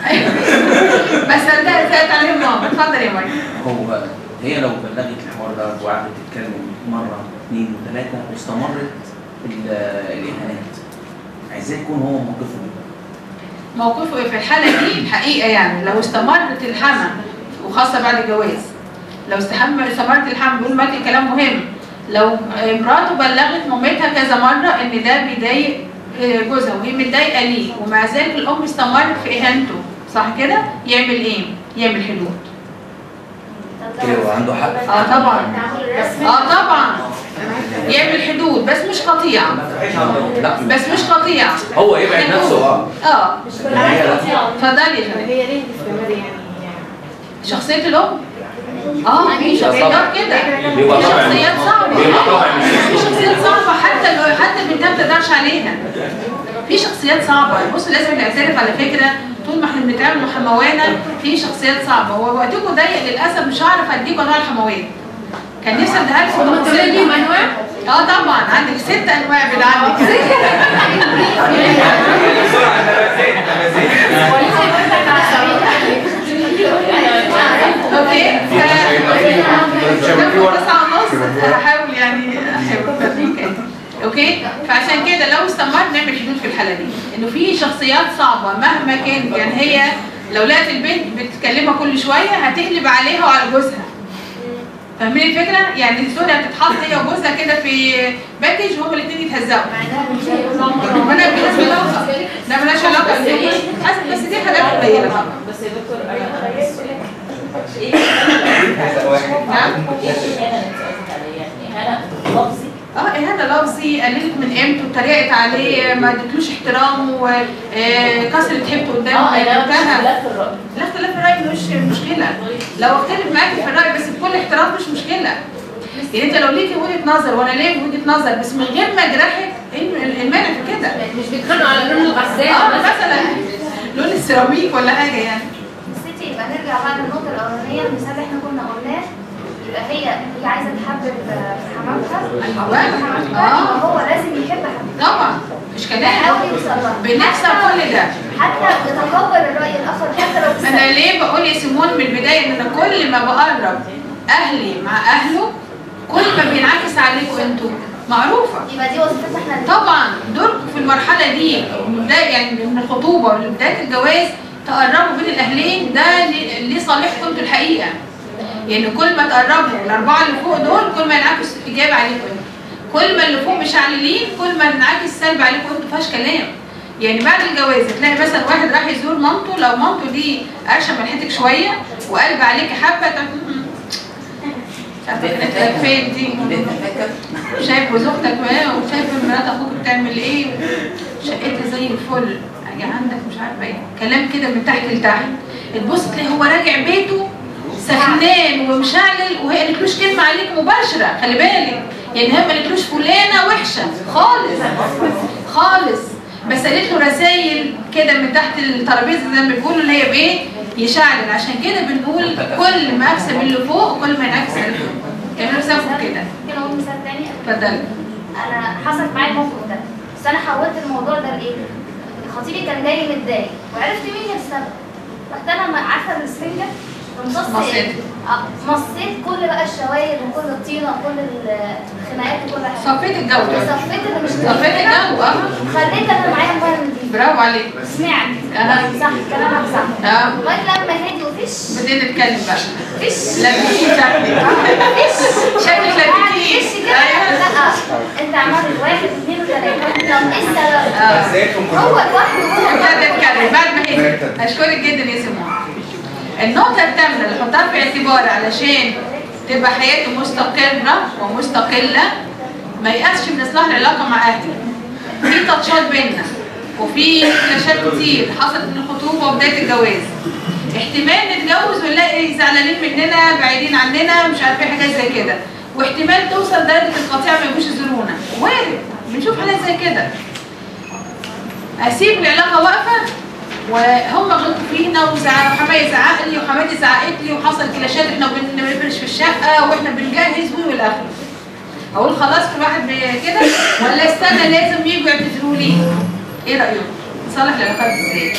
Speaker 1: بس ده زادت عليهم ماما. اتفضل يا مايك.
Speaker 9: هو هي لو بلغت الحوار ده وقعدت تتكلم مره اثنين وثلاثه واستمرت الاهانات، عايزاه يكون هو موقفه ايه؟
Speaker 1: موقفه في الحاله دي الحقيقه يعني لو استمرت الحما وخاصه بعد الجواز، لو استحمل استمرت الحما بيقول مالك كلام مهم، لو مراته بلغت مامتها كذا مره ان ده بيضايق جوزها وهي متضايقه ليه، ومع ذلك الام استمرت في اهانته، صح كده؟ يعمل ايه؟ يعمل حدود.
Speaker 9: ايوه عنده حق.
Speaker 1: اه طبعا. اه طبعا. يعمل حدود بس مش قطيعه. بس مش قطيعه.
Speaker 9: هو يبعد نفسه. اه
Speaker 1: اه. اتفضلي يا
Speaker 4: هي ليه بتستمر يعني؟
Speaker 1: شخصيه الام؟ اه في شخصيات كده، في شخصيات صعبه، في شخصيات صعبه حتى لو حتى البنت ما تقدرش عليها. في شخصيات صعبه، بصوا لازم نعترف على فكره طول ما احنا بنتعامل مع حموانا في شخصيات صعبه. هو وقتكم ضيق للاسف مش هعرف اديكم انواع الحموات. كان نفسي اديها لكم
Speaker 4: تفاصيل ليهم انواع؟
Speaker 1: اه طبعا عندك ست انواع بدا عندك. اوكي تسعة ونص هحاول يعني احاول. اوكي فعشان كده لو استمرنا نعمل حدود في الحاله دي، انه في شخصيات صعبه مهما كانت، يعني هي لو لقت البنت بتكلمها كل شويه هتقلب عليها وعلى جوزها. فاهمين الفكره؟ يعني الزوجه هتتحط هي وجوزها كده في باكج وهما الاثنين يتهزقوا. ما انا مالهاش علاقه، لا مالهاش علاقه بس دي حاجات قليله طبعا.
Speaker 5: بس يا دكتور انا ايه
Speaker 1: نعم؟
Speaker 5: ايه الاهانه اللي انت قصدك عليها؟ يعني اهانه لفظي؟
Speaker 1: اه اهانه لفظي، قللت من قيمته، اتريقت عليه، ما ادتلوش احترام، وكسرت هيبته قدام بنتها.
Speaker 5: لا في الراي.
Speaker 1: لا اختلاف الراي مش مشكله، لو اختلف معاكي في الراي بس بكل احترام مش مشكله. يعني انت لو ليكي وجهه نظر وانا ليا وجهه نظر بس من غير ما اجرحك، المانع في كده.
Speaker 4: مش بيتخانقوا على لون الغسالة
Speaker 1: اه مثلا لون السيراميك ولا حاجه يعني.
Speaker 3: ستي يبقى نرجع بقى للنقطه الاولانيه، المثال اللي احنا كنا قلناه، يبقى هي هي عايزه تحبب حمامها،
Speaker 1: اه
Speaker 3: هو لازم يحب حمامها
Speaker 1: طبعا مش كلام،
Speaker 3: يحاول يوصل لها،
Speaker 1: بنكسر كل ده،
Speaker 3: حتى يتقبل الراي الاخر حتى لو بالسلب.
Speaker 1: انا ليه بقول يا سيمون من البدايه ان انا كل ما بقرب اهلي مع اهله كل ما بينعكس عليكم انتوا، معروفه.
Speaker 3: يبقى دي وظيفتنا احنا
Speaker 1: طبعا دوركم في المرحله دي من بدايه يعني من الخطوبه ولبدايه الجواز تقربوا بين الاهلين، ده لصالحكم انتوا الحقيقه. يعني كل ما تقربوا الاربعه اللي فوق دول كل ما ينعكس ايجابي عليكم انتوا، كل ما اللي فوق مش عاليين كل ما ينعكس سلبي عليكم انتوا، ما فيهاش كلام. يعني بعد الجواز تلاقي مثلا واحد راح يزور مامته، لو مامته دي قرشه ملحتك شويه وقلب عليكي حبه تقول مش عارفه كانت فين دي، شايف جوز اختك وشايف مرات اخوك بتعمل ايه، شقتها زي الفل، اجي عندك مش عارفه ايه، كلام كده من تحت لتحت. تبص تلاقي هو راجع بيته سخنان ومشعلل وهي قالتلوش كلمه عليك مباشره، خلي بالك، يعني هي ما قالتلوش فلانه وحشه خالص خالص، بس قالت له رسايل كده من تحت الترابيزه زي ما بيقولوا اللي هي بايه؟ يشعلل. عشان كده بنقول كل ما اكسب اللي فوق كل ما ينعكس اللي فوق. اعملوا حسابكم كده.
Speaker 3: ممكن اقول مثال تاني؟
Speaker 1: اتفضلي.
Speaker 3: انا حصلت معايا الموقف ده، بس انا حولت الموضوع ده لايه؟ خطيبي كان جاي متضايق وعرفت مين السبب. رحت انا عارفه السفنجه ومصصت ايه؟ مصيت كل بقى الشوايب وكل الطينه وكل الخناقات وكل حاجه.
Speaker 1: صفيت الجو ده.
Speaker 3: صفيت اللي مش
Speaker 1: صفيت الجو اه.
Speaker 3: خليت انا معايا موبايل نضيف.
Speaker 1: برافو عليك.
Speaker 3: سمعت. اه صح كلامك صح.
Speaker 1: اه.
Speaker 3: لغايه لما هدي وفش.
Speaker 1: بدينا نتكلم بقى.
Speaker 3: فش.
Speaker 1: لبكين شكلك.
Speaker 3: فش.
Speaker 1: شكلك لبكين.
Speaker 3: فش كده. لا انت عملت واحد اثنين وثلاثه. طب ايه السبب؟ هو لوحده هو.
Speaker 1: بدنا نتكلم بعد ما هدي. اشكرك جدا يا سمو. النقطة الثامنة اللي حطها في اعتباري علشان تبقى حياتي مستقرة ومستقلة، ما يقاسش من إصلاح العلاقة مع أهلي. في تاتشات بينا وفي كلاشات كتير حصلت من الخطوبة وبداية الجواز. احتمال نتجوز ونلاقي زعلانين مننا بعيدين عننا مش عارفين حاجات زي كده، واحتمال توصل درجة القطيعة ما يجوش يزورونا، وارد بنشوف حالات زي كده. أسيب العلاقة واقفة وهم غلطوا فينا وحماية زعق لي وحماتي زعقت لي وحصل كلاشات احنا بنفرش في الشقه واحنا بنجهز والى اخره. اقول خلاص كل واحد كده ولا استنى لازم يجوا يعتذروا لي؟ ايه رايكم؟ نصلح العلاقات ازاي؟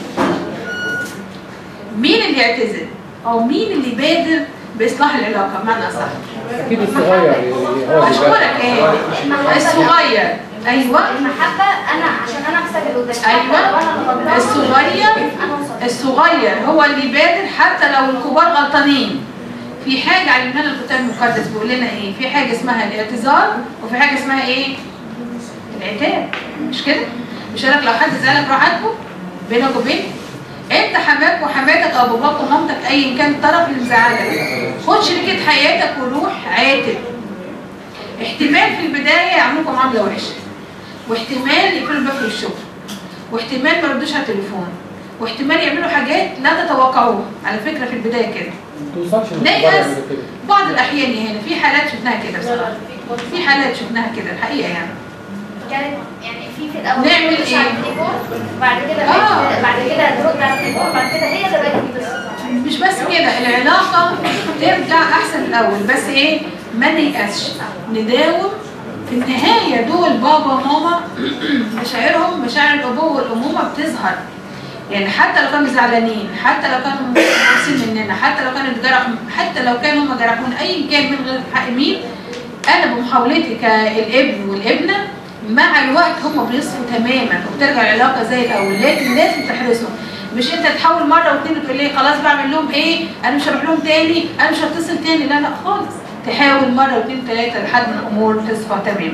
Speaker 1: مين اللي يعتذر؟ او مين اللي يبادر باصلاح العلاقه بمعنى اصح؟
Speaker 7: اكيد الصغير.
Speaker 1: اشكرك ايه؟ الصغير ايوه.
Speaker 3: المحبه انا عشان انا اكسب اللي قدامي.
Speaker 1: ايوه الصغير الصغير هو اللي يبادر حتى لو الكبار غلطانين. في حاجه علمنا الكتاب المقدس بيقول لنا ايه؟ في حاجه اسمها الاعتذار وفي حاجه اسمها ايه؟ العتاب. مش كده؟ مش قالك لو حد زعلك روح عاتبه بينك وبين انت حماك وحماتك او باباك ومامتك ايا كان الطرف اللي مزعلك، خد شريكه حياتك وروح عاتب. احتمال في البدايه يعملوكم معامله وحشه، واحتمال يقفلوا الباب في الشغل، واحتمال ما يردوش على التليفون، واحتمال يعملوا حاجات لا تتوقعوها. على فكره في البدايه كده نيأس بعض الاحيان. هنا في حالات شفناها كده بصراحه، في حالات شفناها كده الحقيقه يعني.
Speaker 3: كانت يعني في في الاول
Speaker 1: نعمل ايه؟
Speaker 3: بعد كده آه. بعد كده ترد على التليفون، بعد كده هي اللي بقت بتصل.
Speaker 1: مش بس كده، العلاقه ترجع احسن الاول، بس ايه؟ ما نيأسش، نداوم. في النهايه دول بابا وماما مشاعرهم مشاعر الابوه والامومه بتظهر. يعني حتى لو كانوا زعلانين، حتى لو كانوا متنقصين مننا، حتى لو كانوا اتجرحوا، حتى لو كانوا هم جرحونا ايا كان من غير حق مين، انا بمحاولتي كالابن والابنه مع الوقت هم بيصفوا تماما وبترجع العلاقه زي الاول. لكن لازم تحرصهم، مش انت تحاول مره واثنين وتقول لي خلاص بعمل لهم ايه؟ انا مش هروح لهم تاني، انا مش هتصل تاني. لا لا خالص، تحاول مره واثنين وثلاثه لحد ما الامور تصفى تماما.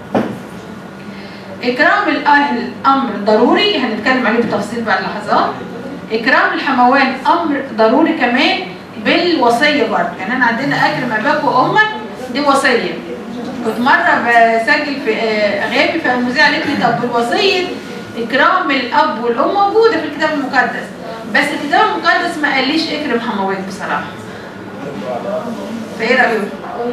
Speaker 1: إكرام الأهل أمر ضروري، هنتكلم عليه بالتفصيل بعد لحظات. إكرام الحموات أمر ضروري كمان بالوصية برضه. يعني أنا عندنا أكرم أباك وأمك دي وصية. كنت مرة بسجل في غابي فالمذيعة قالت لي طب الوصية إكرام الأب والأم موجودة في الكتاب المقدس، بس الكتاب المقدس ما قاليش إكرم حموات بصراحة. فإيه رأيك؟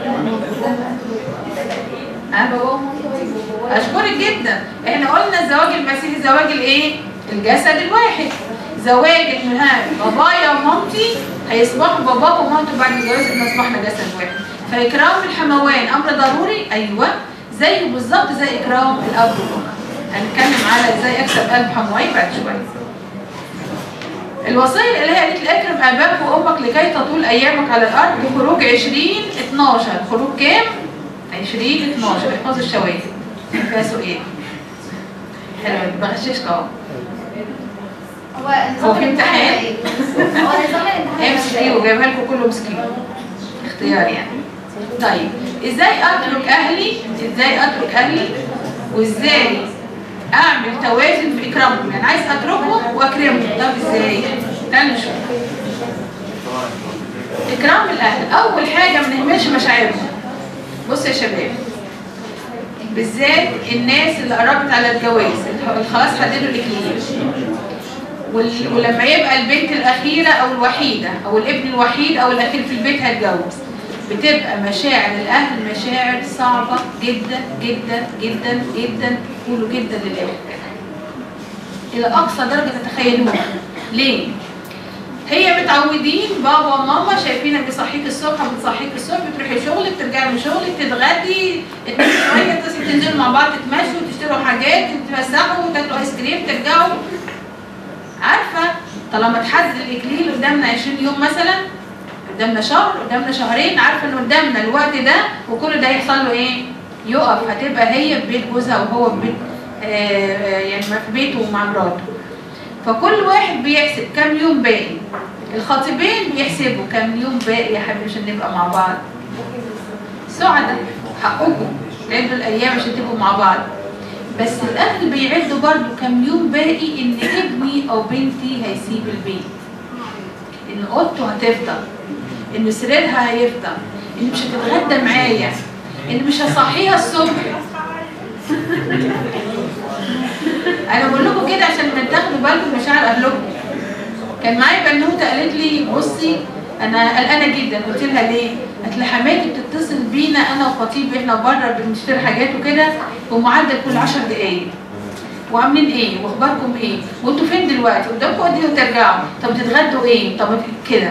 Speaker 1: أه؟ أشكرك جدا. احنا قلنا الزواج المسيحي زواج الايه؟ الجسد الواحد. زواج ها بابايا ومامتي هيصبحوا باباك ومامته بعد الجواز ان اصبحنا جسد واحد. فاكرام الحموان امر ضروري ايوه، زيه بالظبط زي اكرام الاب والام. هنتكلم على ازاي اكسب قلب حموان بعد شويه. الوصيه الالهيه قالت لي اكرم اباك وامك لكي تطول ايامك على الارض. خروج عشرين اتناشر. خروج كام؟ عشرين اتناشر. احفظوا الشواهد فيها سؤال. حلو بغششك اهو.
Speaker 3: هو نظام
Speaker 1: هو في امتحان؟
Speaker 3: هو نظام الامتحان
Speaker 1: ام سي كيو جايبها لكم كله ام سي كيو اختيار يعني. طيب ازاي اترك اهلي؟ ازاي اترك اهلي؟ وازاي اعمل توازن في اكرامهم؟ يعني عايز اتركهم واكرمهم، طب ازاي؟ تعالوا نشوف. اكرام الاهل، اول حاجه ما نهملش مشاعرهم. بص يا شباب، بالذات الناس اللي قربت على الجواز اللي خلاص حددوا الاكليل، ولما يبقى البنت الاخيره او الوحيده او الابن الوحيد او الاخير في البيت هيتجوز، بتبقى مشاعر الاهل مشاعر صعبه جدا جدا جدا جدا، قولوا جدا للاخر الى اقصى درجه تتخيلوها. ليه؟ هي متعودين بابا وماما شايفينك بيصحيك الصبح، بتصحيك الصبح بتروحي شغلك، ترجعي من شغلك، تتغدي، تنامي شويه، تصحي تنزلوا مع بعض تتمشوا وتشتروا حاجات، تتفسحوا وتاكلوا ايس كريم، ترجعوا. عارفه طالما تحدد الاكليل قدامنا عشرين يوم مثلا، قدامنا شهر، قدامنا شهرين، عارفه ان قدامنا الوقت ده وكل ده هيحصل له ايه؟ يقف. هتبقى هي في بيت جوزها وهو في بيت آه يعني في بيته ومع مراته. فكل واحد بيحسب كام يوم باقي. الخطيبين بيحسبوا كام يوم باقي يا حبيبي عشان نبقى مع بعض. سعداء حقكم تعدوا الايام عشان تبقوا مع بعض. بس الاهل بيعدوا برضو كام يوم باقي ان ابني او بنتي هيسيب البيت، ان اوضته هتفضل، ان سريرها هيفضل، ان مش هتتغدى معايا، ان مش هصحيها الصبح. انا بقول لكم كده عشان ما تاخدوا بالكم من مشاعر اهلكم. كان معايا بنوته قالت لي بصي انا قلقانه جدا. قلت لها ليه؟ قالت لي حماتي بتتصل بينا انا وخطيبي احنا بره بنشتري حاجات وكده بمعدل كل عشر دقايق، وعاملين ايه؟ واخباركم ايه؟ وانتوا فين دلوقتي؟ قدامكم قد ايه وترجعوا؟ طب تتغدوا ايه؟ طب كده.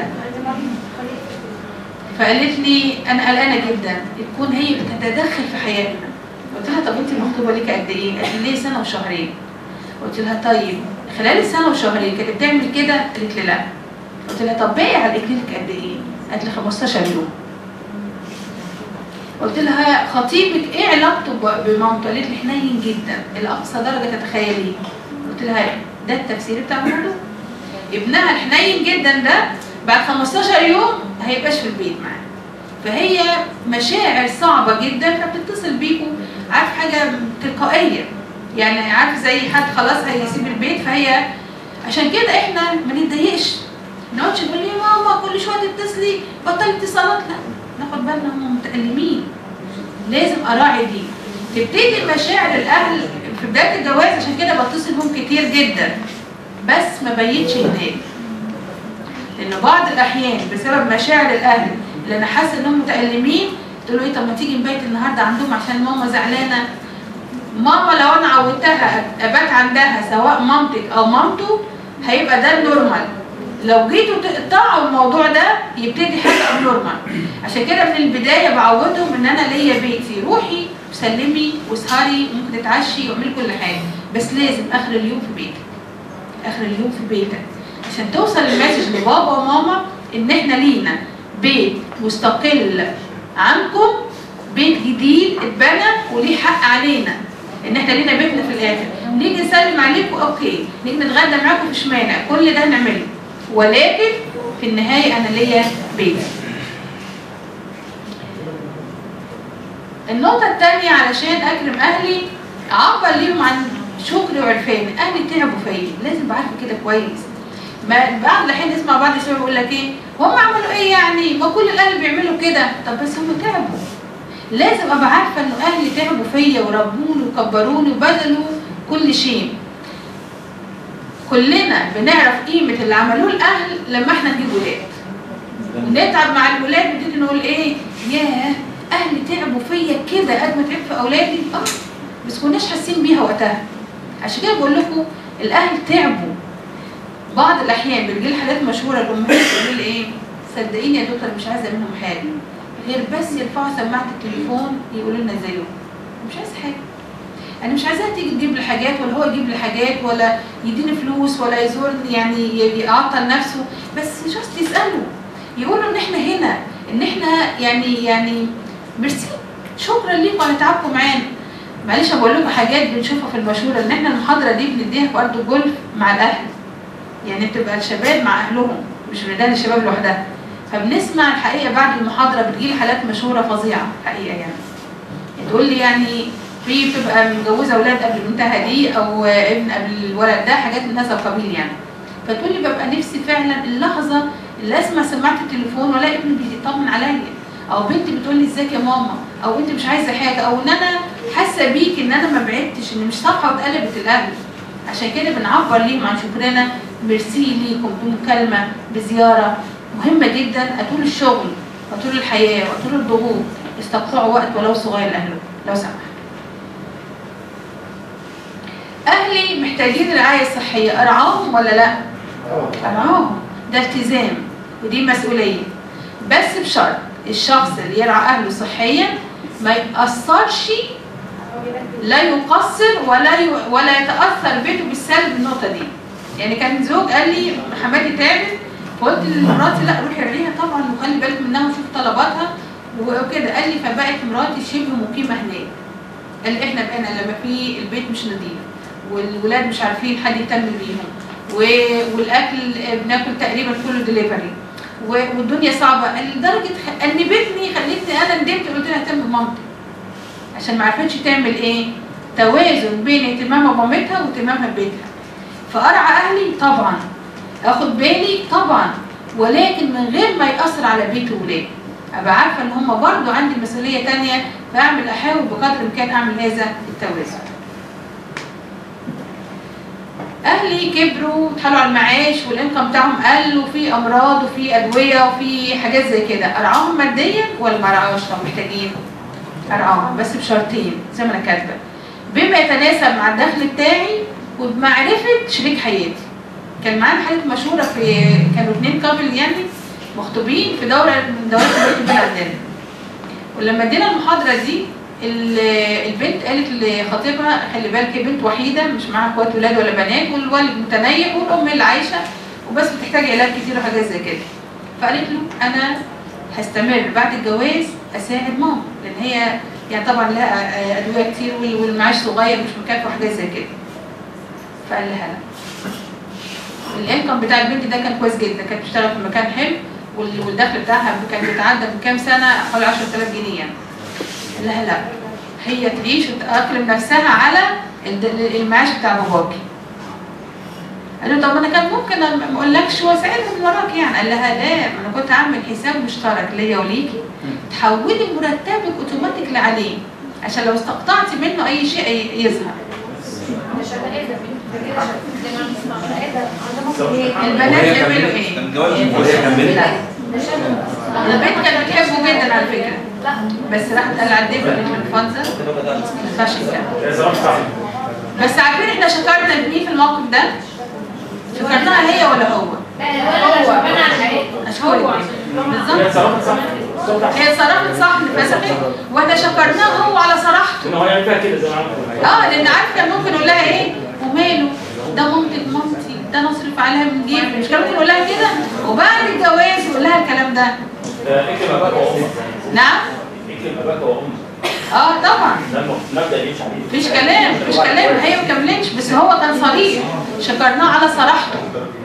Speaker 1: فقالت لي انا قلقانه جدا تكون هي بتتدخل في حياتنا. قلت لها طب انت مخطوبه ليكي قد ايه؟ قالت لي ليه سنه وشهرين. قلت لها طيب خلال السنه وشهرين كانت بتعمل كده؟ قالت لي لا. قلت لها طب باقي على اكليلك قد ايه؟ قالت لي خمستاشر يوم. قلت لها خطيبك ايه علاقته بمامته؟ قالت لي حنين جدا لاقصى درجه تتخيليه. قلت لها ده التفسير بتاع الموضوع. ابنها الحنين جدا ده بعد خمستاشر يوم هيبقاش في البيت معاه. فهي مشاعر صعبه جدا فبتتصل بيكم عارف حاجه تلقائيه، يعني عارف زي حد خلاص هيسيب البيت. فهي عشان كده احنا ما نتضايقش، ما نقعدش نقول يا ماما كل شويه تتصلي بطلي اتصالات، لا ناخد بالنا هم متألمين. لازم اراعي دي. تبتدي مشاعر الاهل في بدايه الجواز، عشان كده بتصل بهم كتير جدا بس ما بيتش هناك، لان بعض الاحيان بسبب مشاعر الاهل اللي انا حاسه انهم متألمين تقول له ايه طب ما تيجي نبيت النهارده عندهم عشان ماما زعلانه. ماما لو انا عودتها ابات عندها سواء مامتك او مامته هيبقى ده النورمال. لو جيتوا تقطعوا الموضوع ده يبتدي حاجه نورمال. عشان كده من البدايه بعودهم ان انا ليا بيتي، روحي وسلمي واسهري ممكن تتعشي واعملي كل حاجه، بس لازم اخر اليوم في بيتك. اخر اليوم في بيتك عشان توصل المسج لبابا وماما ان احنا لينا بيت مستقل عنكم، بيت جديد اتبنى وليه حق علينا ان احنا لينا بيتنا في الاخر. نيجي نسلم عليكم اوكي، نيجي نتغدى معاكم مفيش مانع، كل ده نعمله، ولكن في النهايه انا ليا بيت. النقطه الثانيه علشان اكرم اهلي اعبر ليهم عن شكري وعرفاني. اهلي تعبوا فيا، لازم بعرف كده كويس. ما بعض الحين نسمع بعض الشباب يقول لك ايه هم عملوا ايه يعني؟ ما كل الاهل بيعملوا كده. طب بس هم تعبوا، لازم ابقى عارفه انه اهلي تعبوا فيا وربوني وكبروني وبذلوا كل شيء. كلنا بنعرف قيمه اللي عملوه الاهل لما احنا نجيب ولاد ونتعب مع الولاد، نبتدي نقول ايه ياه اهلي تعبوا فيا كده قد ما تعبت في اولادي. اه بس كناش حاسين بيها وقتها. عشان كده بقول لكم الاهل تعبوا. بعض الاحيان بتجيلي حالات مشهوره الامهات تقول لي ايه صدقيني يا دكتور مش عايزه منهم حاجه غير بس يرفعوا سماعه التليفون يقولوا لنا ازيكم. مش عايزه حاجه، انا مش عايزاها تيجي تجيب لي حاجات ولا هو يجيب لي حاجات ولا يديني فلوس ولا يزورني يعني يعطل نفسه، بس جاست يسالوا يقولوا ان احنا هنا، ان احنا يعني يعني ميرسي شكرا ليكم على تعبكم معانا. معلش بقول لكم حاجات بنشوفها في المشهوره ان احنا المحاضره دي بنديها في ارض الجولف مع الاهل، يعني بتبقى الشباب مع اهلهم مش بنديها للشباب لوحدها. فبنسمع الحقيقه بعد المحاضره بتجيلي حالات مشهوره فظيعه حقيقه، يعني تقول لي يعني في بتبقى متجوزه اولاد قبل بنتها دي او ابن قبل الولد ده، حاجات من هذا القبيل يعني. فتقول لي ببقى نفسي فعلا اللحظه لازم سمعت التليفون ولا ابني بيطمن عليا، او بنتي بتقول لي ازيك يا ماما، او انت مش عايزه حاجه، او ان انا حاسه بيك ان انا ما بعدتش، ان مش صفحه واتقلبت الاهل. عشان كده بنعبر ليهم عن شكرنا، ميرسي ليكم بمكالمه بزياره مهمه جدا. اطول الشغل وطول الحياه وطول الضغوط استقطعوا وقت ولو صغير لاهلهم لو سمحت. اهلي محتاجين الرعايه الصحيه، ارعاهم ولا لا؟ ارعاهم، ده التزام ودي مسؤوليه، بس بشرط الشخص اللي يرعى اهله صحيا ما يأثرش، لا يقصر ولا ي... ولا يتاثر بيته بالسلب النقطه دي. يعني كان زوج قال لي حماتي تعبت، فقلت لمراتي لا روحي ارعيها طبعا وخلي بالك منها وشوف طلباتها وكده. قال لي فبقت مراتي شبه مقيمه هناك. قال لي احنا بقينا لما في البيت مش نظيف والولاد مش عارفين حد يهتم بيهم والاكل بناكل تقريبا كله دليفري والدنيا صعبه، لدرجه انبتني خلتني انا ندمت قلت لها اهتم بمامتي عشان ما عرفتش تعمل ايه؟ توازن بين اهتمامها بمامتها واهتمامها ببيتها. فارعى اهلي طبعا، اخد بالي طبعا، ولكن من غير ما ياثر على بيت وولادي. ابقى عارفه ان هم برضو عندي مسؤوليه ثانيه، فاعمل احاول بقدر الامكان اعمل هذا التوازن. اهلي كبروا واتحالوا على المعاش والانكم بتاعهم قل وفي امراض وفي ادويه وفي حاجات زي كده، ارعاهم ماديا ولا ما ارعاهمش لو محتاجين؟ ارعاهم بس بشرطين زي ما انا كاتبه، بما يتناسب مع الدخل بتاعي وبمعرفه شريك حياتي. كان معانا حاله مشهوره في كانوا اثنين كابل يعني مخطوبين في دوره من دورات البيت البلد عندنا، ولما ادينا المحاضره دي البنت قالت لخطيبها خلي بالك بنت وحيده مش معاها اخوات ولاد ولا بنات والوالد متنيح والام اللي عايشه وبس بتحتاج علاج كتير وحاجات زي كده. فقالت له انا هستمر بعد الجواز اساعد ماما لان هي يعني طبعا لها ادويه كتير والمعاش صغير مش مكفي وحاجات زي كده. فقال لها لا. الانكم بتاع البنت ده كان كويس جدا، كانت بتشتغل في مكان حلو والدخل بتاعها كان بيتعدى بكام سنه حوالي عشرة آلاف جنيه يعني. قال لها لا، هي تعيش وتأقلم نفسها على المعاش بتاع باباكي. قال له طب انا كان ممكن ما اقولكش واساعدها من وراك يعني. قال لها لا، انا كنت عامل حساب مشترك ليا وليكي تحولي مرتبك اوتوماتيك عليه عشان لو استقطعتي منه اي شيء يظهر. البنات يعملوا ايه؟ البنت كانت بتحبه جدا على فكره، بس راحت قال على الدبل اللي من فانزا ما ينفعش كده. بس عارفين احنا شكرنا مين في الموقف ده؟ شكرناها هي ولا هو؟
Speaker 4: هو
Speaker 1: اشكرك بالظبط. هي اتصرفت صح لفسخت واحنا شكرناه هو على صراحته.
Speaker 10: ان هو يعمل فيها كده زي ما عمل.
Speaker 1: اه لان عارف كان ممكن يقول لها ايه؟ وماله؟ ده مامتك مامتي، ده نصرف عليها من جيبي، مش كان ممكن يقول لها كده؟ وبعد الجواز يقول لها الكلام ده.
Speaker 10: اكرم اباك وامك.
Speaker 1: نعم؟
Speaker 10: اكرم اباك وامك.
Speaker 1: اه طبعا.
Speaker 10: ده المبدا اللي يمشي عليه.
Speaker 1: مفيش كلام، مفيش كلام، هي ما كملتش بس هو كان صريح، شكرناه على صراحته.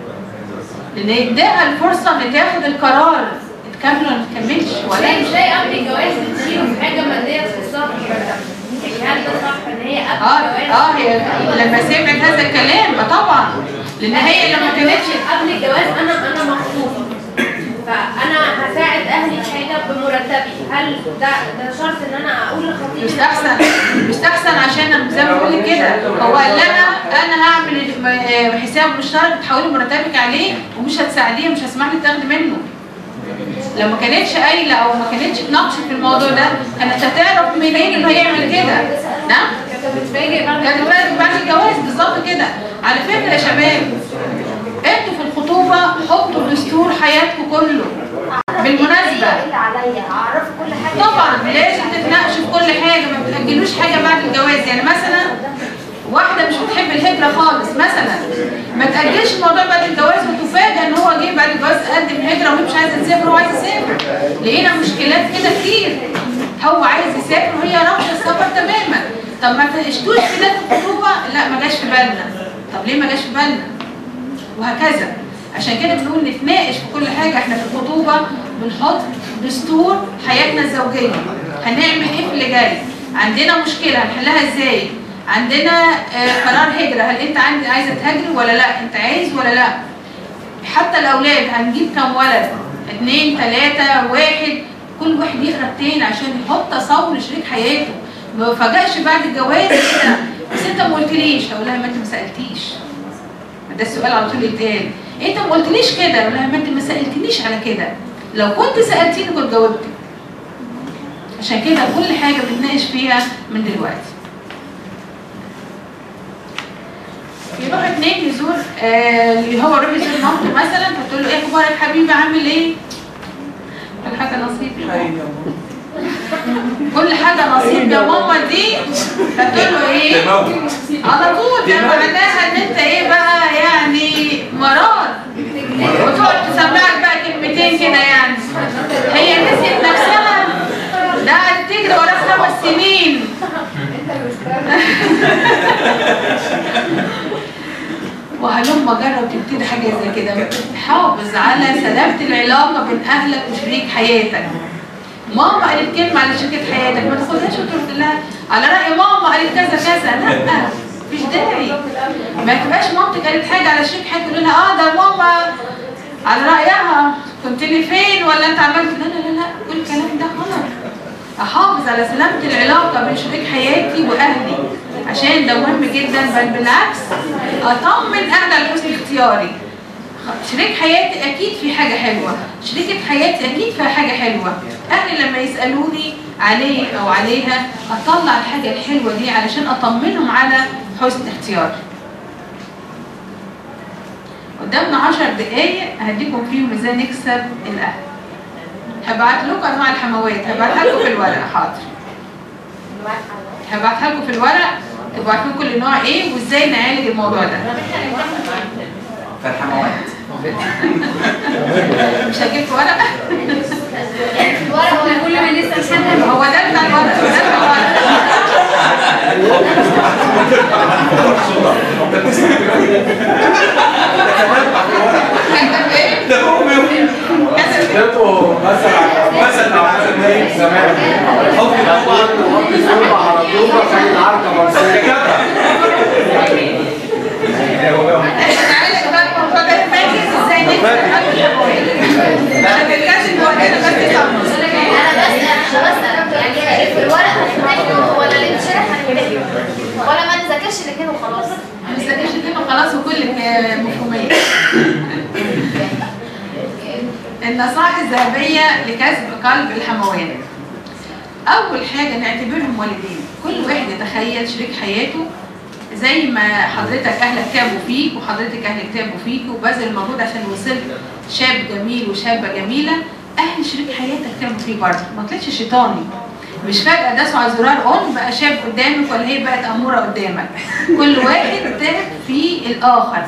Speaker 1: لان اداها الفرصه ان تاخد القرار تكمل ولا ما تكملش ولا
Speaker 4: مش زي قبل الجواز بتشيل في حاجه ماديه تخصها في المرتب. هل ده صح ان هي قبل الجواز؟
Speaker 1: اه اه هي لما سمعت هذا الكلام ما طبعا لان هي لما كانتش
Speaker 4: قبل الجواز انا انا مخطوبه فانا هساعد اهلي في حاجه بمرتبي، هل ده ده شرط ان انا اقول لخطيبي؟
Speaker 1: مش احسن مش احسن عشان زي ما بقول لك كده هو قال لها انا هعمل حساب مشترك تحولي مرتبك عليه ومش هتساعديه مش هسمح لك تاخدي منه. لو ما كانتش قايله او ما كانتش اتناقشت في الموضوع ده كانت هتعرف منين انه هيعمل كده. نعم؟
Speaker 4: كانت بتتفاجئ بعد
Speaker 1: كانت بتتفاجئ بعد الجواز بالظبط كده. على فكره يا شباب انتوا في الخطوبه حطوا دستور حياتكم كله. بالمناسبه
Speaker 3: اعرفوا كل حاجه
Speaker 1: طبعا لازم تتناقشوا في كل حاجه، ما بتاجلوش حاجه بعد الجواز. يعني مثلا واحده مش بتحب الهجره خالص مثلا ما تاجلش الموضوع بعد الجواز وتفاجئ ان هو جه بعد الجواز قدم هجره وهي مش عايزه تسافر وهو عايز يسافر. لقينا مشكلات كده كتير، هو عايز يسافر وهي رافضه السفر تماما. طب ما تناقشتوش في ده في الخطوبه؟ لا ما جاش في بالنا. طب ليه ما جاش في بالنا؟ وهكذا. عشان كده بنقول نتناقش في كل حاجه. احنا في الخطوبه بنحط دستور حياتنا الزوجيه، هنعمل ايه في اللي جاي؟ عندنا مشكله هنحلها ازاي؟ عندنا آه قرار هجره، هل انت عايزه تهاجري ولا لا؟ انت عايز ولا لا؟ حتى الاولاد هنجيب كام ولد؟ اتنين تلاته واحد، كل واحد يقرا التاني عشان يحط تصور شريك حياته، ما يفاجئش بعد الجواز كده بس انت ما قلتليش. اقول لها ما انت ما سالتيش. ده السؤال على طول يتقال، انت ما قلتليش كده. اقول لها ما انت ما سالتنيش على كده، لو كنت سالتيني كنت جاوبتك. عشان كده كل حاجه بنتناقش فيها من دلوقتي. يروح اتنين يزور آه اللي هو يروح يزور مامته مثلا، فتقول له ايه اخبارك حبيبي عامل ايه؟ كل حاجه نصيب كل حاجه نصيب يا ماما دي. فتقول له ايه؟ على طول ده معناها ان انت ايه بقى يعني مرار، وتقعد تسمعك بقى كلمتين كده يعني. هي نسيت نفسها، ده قاعد تجري وراها خمس سنين. وهلما جرب تبتدي حاجه زي كده، حافظ على سلامه العلاقه بين اهلك وشريك حياتك. ماما قالت كلمه على شريكه حياتك، ما تاخدهاش وتروح لها على راي ماما قالت كذا كذا، لا مفيش داعي. ما تبقاش مامتك قالت حاجه على شريك حياتك تقول لها اه ده ماما على رايها كنت لي فين ولا انت عملت، لا لا لا لا، كل الكلام ده غلط. احافظ على سلامه العلاقه بين شريك حياتي واهلي عشان ده مهم جدا، بل بالعكس اطمن اهلي على حسن اختياري. شريك حياتي اكيد في حاجه حلوه، شريكه حياتي اكيد فيها حاجه حلوه. اهلي لما يسالوني عليه او عليها اطلع الحاجه الحلوه دي علشان اطمنهم على حسن اختياري. قدامنا عشر دقايق هديكم فيهم ازاي نكسب الاهل. هبعت لكم انواع الحموات، هبعتها لكم في الورق. حاضر، هبعتها لكم في الورق تبقوا عارفين كل نوع ايه وازاي نعالج الموضوع ده.
Speaker 2: فالحموات
Speaker 1: مش هجيب ورق؟
Speaker 3: الورق كل ما نسال حد
Speaker 1: هو ده بتاع الورق، ده بتاع الورق. كتب ايه؟ كتب
Speaker 7: اديته مثلا مثلا مثلا زمان حط الاول وحط الصوره على طول عشان العركه مرسيه.
Speaker 1: نعالج بقى الموضوع ده فاكر ازاي نكسب ما تتكلمش وقتنا بس
Speaker 3: انا بسال بسال يعني في الورق هنمتحنه ولا اللي بتشرح هنمتحنه ولا ما نذاكرش الاثنين وخلاص؟
Speaker 1: ما نذاكرش الاثنين وخلاص وكل مفهوميه. النصائح الذهبيه لكسب قلب الحموات. اول حاجه نعتبرهم والدين، كل واحد يتخيل شريك حياته زي ما حضرتك اهلك تعبوا فيك وحضرتك اهلك تعبوا فيك وبذل مجهود عشان وصلت شاب جميل وشابه جميله. اهل شريك حياتك تعبوا فيك برضه، ما طلعتش شيطاني. مش فجاه داسوا على زرار اون بقى شاب قدامك ولا هي بقت اموره قدامك. كل واحد تعب في الاخر.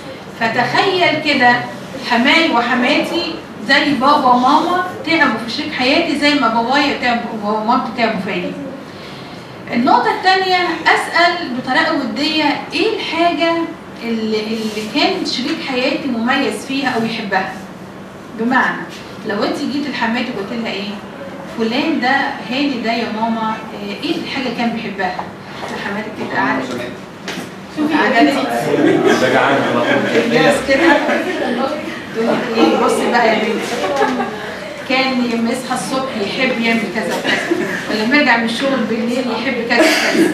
Speaker 1: فتخيل كده حماي وحماتي زي بابا وماما تعبوا في شريك حياتي زي ما بابايا تعبوا ومامتي تعبوا فيا. النقطة الثانية أسأل بطريقة ودية إيه الحاجة اللي, اللي كان شريك حياتي مميز فيها أو يحبها. بمعنى لو أنت جيت لحماتك وقلت لها إيه؟ فلان ده هاني ده يا ماما إيه الحاجة كان بيحبها؟ حماتك كده قعدت شوفي عجلت ده جعان الناس كده تقول لك إيه؟ بصي بقى يا بنتي، كان لما يصحى الصبح يحب يعمل كذا وكذا، ولما يرجع من الشغل بالليل يحب كذا وكذا.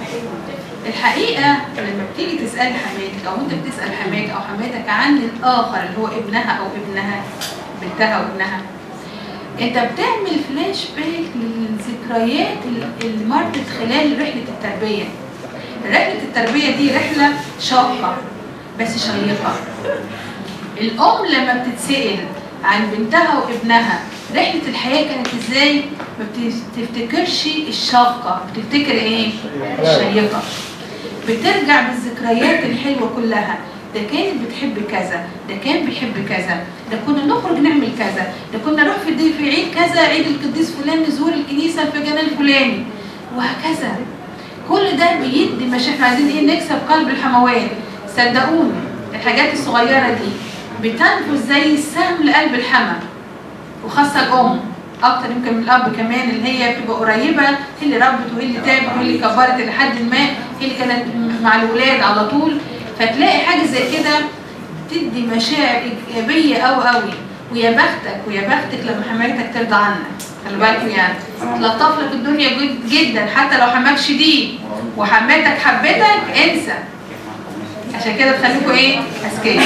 Speaker 1: الحقيقه لما بتيجي تسالي حماتك او انت بتسال حماتك او حماتك عن الاخر اللي هو ابنها او ابنها بنتها او ابنها، انت بتعمل فلاش باك للذكريات اللي مرت خلال رحله التربيه. رحله التربيه دي رحله شاقه بس شيقه. الام لما بتتسال عن بنتها وابنها رحلة الحياة كانت ازاي؟ ما بتفتكرش الشاقة، بتفتكر ايه؟ الشيقة. بترجع بالذكريات الحلوة كلها، ده كانت بتحب كذا، ده كان بيحب كذا، ده كنا نخرج نعمل كذا، ده كنا نروح في في عيد كذا، عيد القديس فلان نزور الكنيسة الفلان الفلاني، وهكذا. كل ده بيدي مش احنا عايزين ايه؟ نكسب قلب الحموات. صدقوني الحاجات الصغيرة دي بتنفذ زي السهم لقلب الحما، وخاصة الأم أكتر يمكن من الأب كمان، اللي هي بتبقى قريبة، هي اللي ربت وهي اللي تعبت وهي اللي كبرت لحد ما، هي اللي كانت مع الولاد على طول. فتلاقي حاجة زي كده تدي مشاعر ايجابيه قوي قوي، ويا بختك ويا بختك لما حماتك ترضى عنك. خلي بالكوا يعني تلطف لك الدنيا جد جدا، حتى لو حماك شديد وحماتك حبتك انسى. عشان كده تخليكوا ايه؟ اذكياء.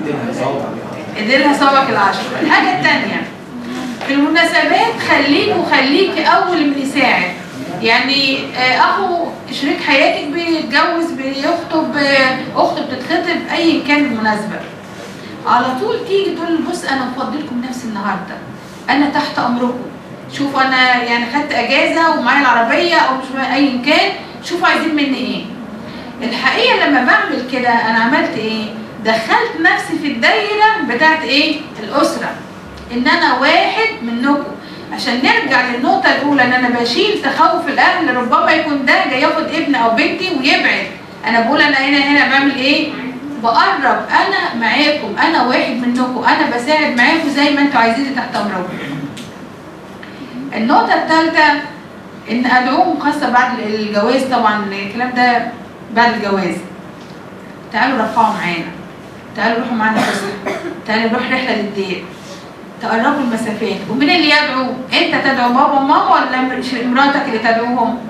Speaker 1: اديلها صوابك العشر. الحاجه الثانيه في المناسبات خليكوا خليكي اول من يساعد. يعني اخو شريك حياتك بيتجوز بيخطب اخته بتتخطب ايا كان المناسبه، على طول تيجي تقول بص انا مفضلكم نفسي النهارده، انا تحت امركم، شوفوا انا يعني خدت اجازه ومعايا العربيه او مش ايا كان، شوفوا عايزين مني ايه. الحقيقه لما بعمل كده انا عملت ايه؟ دخلت نفسي في الدايره بتاعت ايه؟ الاسره، ان انا واحد منكم. عشان نرجع للنقطة الأولى إن أنا بشيل تخوف الأهل، ربما يكون ده جاي ياخد ابن أو بنتي ويبعد. أنا بقول أنا هنا هنا بعمل إيه؟ بقرب، أنا معاكم، أنا واحد منكم، أنا بساعد معاكم زي ما أنتوا عايزين تحت أمركم. النقطة الثالثة إن أدعوهم خاصة بعد الجواز، طبعا الكلام ده بعد الجواز. تعالوا رفعوا معانا، تعالوا روحوا معانا فسحة، تعالوا نروح رحلة للدير، تقربوا المسافات. ومين اللي يدعو؟ انت تدعو بابا وماما ولا مراتك اللي تدعوهم؟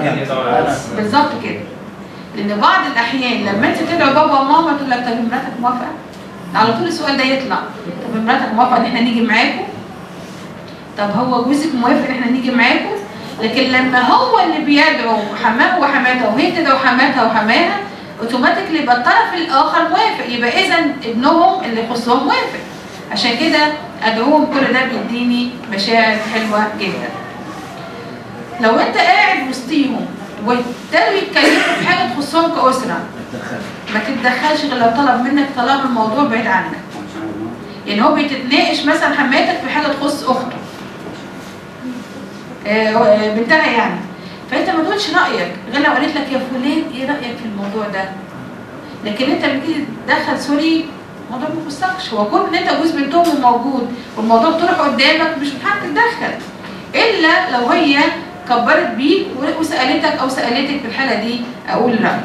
Speaker 1: بالظبط كده. لان بعض الاحيان لما انت تدعو بابا وماما تقول لك طب مراتك موافقه؟ على طول السؤال ده يطلع، طب مراتك موافقه ان احنا نيجي معاكم؟ طب هو جوزك موافق ان احنا نيجي معاكم؟ لكن لما هو اللي بيدعو حماه وحماتها وهي تدعو حماتها وحماها، اوتوماتيكلي يبقى الطرف الاخر موافق، يبقى اذا ابنهم اللي يخصهم موافق. عشان كده ادعوهم، كل ده بيديني مشاعر حلوه جدا. لو انت قاعد وسطيهم وابتدوا يتكلموا في حاجه تخصهم كاسره، ما تتدخلش غير لو طلب منك، طالما الموضوع بعيد عنك. يعني هو بتتناقش مثلا حماتك في حاجه تخص اخته آه بنتها يعني، فانت ما تقولش رايك غير لو قالت لك يا فلان ايه رايك في الموضوع ده. لكن انت لما تيجي تدخل سوري الموضوع ما يخصكش، هو كون ان انت جوز بنتهم وموجود والموضوع طرح قدامك مش بتحاول تتدخل الا لو هي كبرت بيك وسالتك او سالتك. في الحاله دي اقول لا.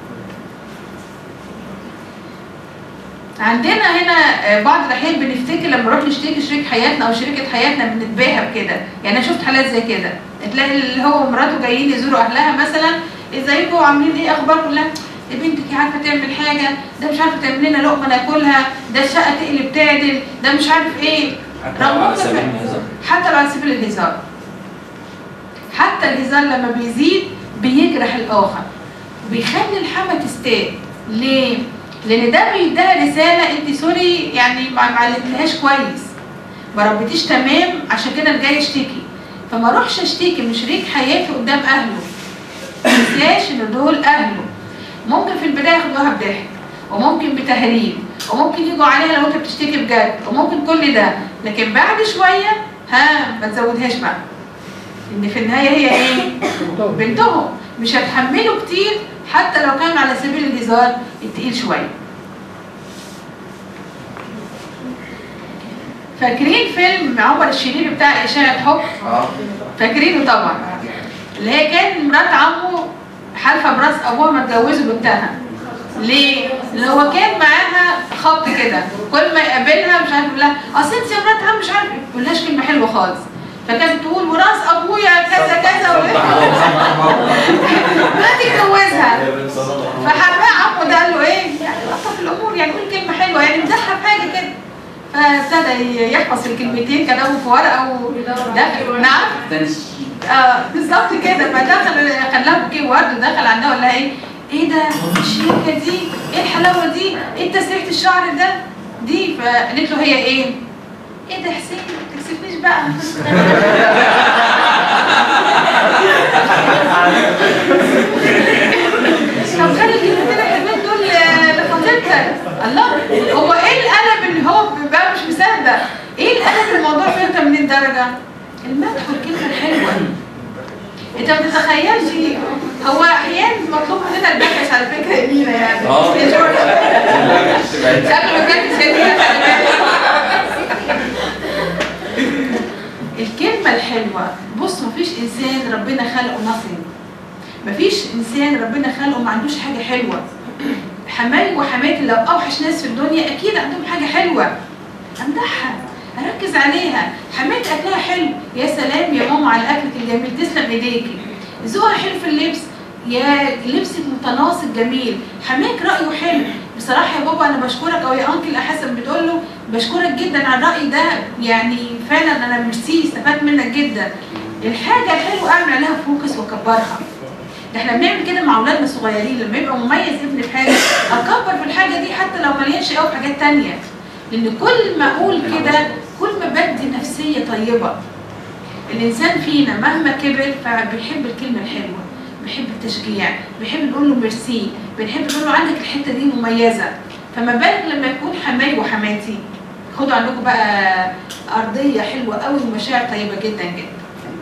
Speaker 1: عندنا هنا بعض الاحيان بنفتكر لما نروح نشتكي شريك حياتنا او شريكه حياتنا بنتباهى بكده. يعني انا شفت حالات زي كده، تلاقي اللي هو ومراته جايين يزوروا اهلها مثلا، ازيكم عاملين ايه اخباركم؟ لا يا بنتك عارفه تعمل حاجه، ده مش عارفه تعمل لنا لقمه ناكلها، ده الشقه تقلب تعدل، ده مش عارف ايه.
Speaker 9: حتى لو على سبيل الهزار،
Speaker 1: حتى لو على سبيل الهزار. حتى الهزار لما بيزيد بيجرح الاخر وبيخلي الحما تستاء. ليه؟ لان ده بيديها رساله انت سوري يعني ما علمتهاش كويس، ما ربيتيش تمام، عشان كده انا جاي اشتكي. فما اروحش اشتكي من شريك حياتي قدام اهله. ما تنساش ان دول اهله. ممكن في البدايه ياخدوها بضحك، وممكن بتهريج، وممكن يجوا عليها لو انت بتشتكي بجد، وممكن كل ده، لكن بعد شويه ها ما تزودهاش بقى. ان في النهايه هي ايه؟ بنتهم، مش هتحملوا كتير حتى لو كان على سبيل الهزار التقيل شويه. فاكرين فيلم عمر الشريف بتاع اشاعه حب؟ فاكرينه طبعا. اللي هي كان مرات عمه حالفه براس ابوها ما اتجوزوا بنتها. ليه؟ لان هو كان معاها خط كده، كل ما يقابلها مش عارف يقول لها اصل انت يا مرات عم مش عارف، ما يقولهاش كلمه حلوه خالص. فكانت تقول وراس ابويا كذا كذا ما تتجوزها. فحبها عمه ده قال له ايه؟ يعني لطف الامور، يعني قول كلمه حلوه، يعني مدحها في حاجه كده. فابتدى يحفظ الكلمتين كتبوا في ورقه ودخل. نعم؟ اه بالظبط كده. فدخل خلاها بوكيه ورد ودخل عندها وقال لها ايه؟ ايه ده؟ الشيكه دي؟ ايه الحلاوه دي؟ ايه تسريحه الشعر ده؟ دي. فقالت له هي ايه؟ ايه ده حسين؟ ما تكسفنيش بقى. طب خلي الكلمتين الحلوين دول لخطيبتك. الله، هو ايه القلب اللي هو بقى مش مصدق؟ ايه القلب الموضوع فيه ثمانين درجه؟ المدح والكلمه الحلوه. انت ما تتخيلش، هو احيانا مطلوب مننا البحث على فكره يمينه يعني. اه شكله كانت سنيه. الكلمه الحلوه. بص، مفيش انسان ربنا خلقه نصيب، مفيش انسان ربنا خلقه ما عندوش حاجه حلوه. حماي وحماتي لو اوحش ناس في الدنيا اكيد عندهم حاجه حلوه امدحها اركز عليها. حماتي اكلها حلو، يا سلام يا ماما على اكلك الجميل، تسلم ايديكي. ذوقها حلو في اللبس، يا لبسك متناسق جميل. حماك رايه حلو، بصراحه يا بابا انا بشكرك، او يا انكل حسن بتقول له بشكرك جدا على الراي ده، يعني فعلا انا ميرسي استفدت منك جدا. الحاجه الحلوه اعمل عليها فوكس واكبرها. ده احنا بنعمل كده مع اولادنا الصغيرين، لما يبقى مميز ابني في حاجه اكبر في الحاجه دي حتى لو مليانش قوي في حاجات ثانيه، لان كل ما اقول كده كل ما بدي نفسيه طيبه. الانسان فينا مهما كبر فبيحب الكلمه الحلوه، بيحب التشجيع، بيحب نقول له ميرسي، بنحب نقول له عندك الحته دي مميزه. فما بالك لما يكون حماي وحماتي. خدوا عندكم بقى ارضيه حلوه قوي ومشاعر طيبه جدا جدا.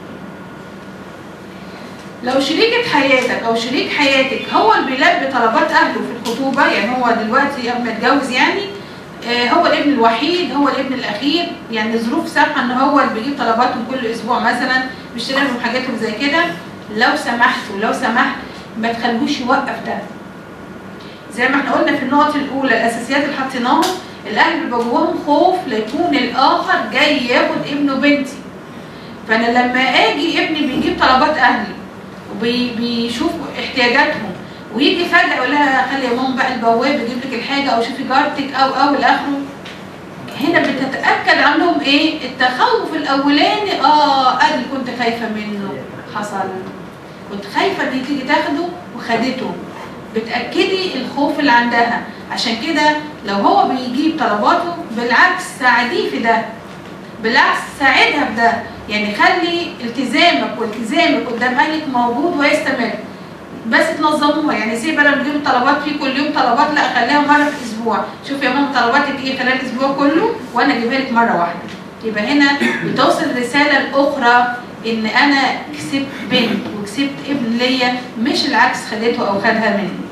Speaker 1: لو شريكة حياتك او شريك حياتك هو اللي بيلبي طلبات اهله في الخطوبه، يعني هو دلوقتي قبل ما يتجوز يعني آه هو الابن الوحيد، هو الابن الاخير، يعني ظروف سامحه ان هو اللي بيجيب طلباتهم كل اسبوع مثلا، بيشتري لهم حاجاتهم زي كده، لو سمحتوا لو سمحت ما تخلوش يوقف ده. زي ما احنا قلنا في النقط الاولى الاساسيات اللي حطيناهم، الاهل بيبقى جواهم خوف ليكون الاخر جاي ياخد ابنه بنتي. فانا لما اجي ابني بيجيب طلبات اهلي وبيشوف احتياجاتهم ويجي فجاه يقول لها خلي يا ماما بقى البواب يجيب لك الحاجه او شوفي جارتك او او لاخره، هنا بتتاكد عنهم ايه؟ التخوف الاولاني، اه ادي كنت خايفه منه حصل، كنت خايفه ان تيجي تاخده وخدته، بتاكدي الخوف اللي عندها. عشان كده لو هو بيجيب طلباته بالعكس ساعديه في ده، بالعكس ساعدها بده، يعني خلي التزامك والتزامك قدام اهلك موجود ويستمر، بس تنظموها. يعني سيب انا بجيب الطلبات في كل يوم طلبات، لا خليها مره في الاسبوع، شوف يا ماما طلباتك ايه خلال الاسبوع كله وانا اجيبها لك مره واحده. يبقى هنا بتوصل الرساله الاخرى ان انا كسبت بنت وكسبت ابن ليا، مش العكس خدته او خدها مني.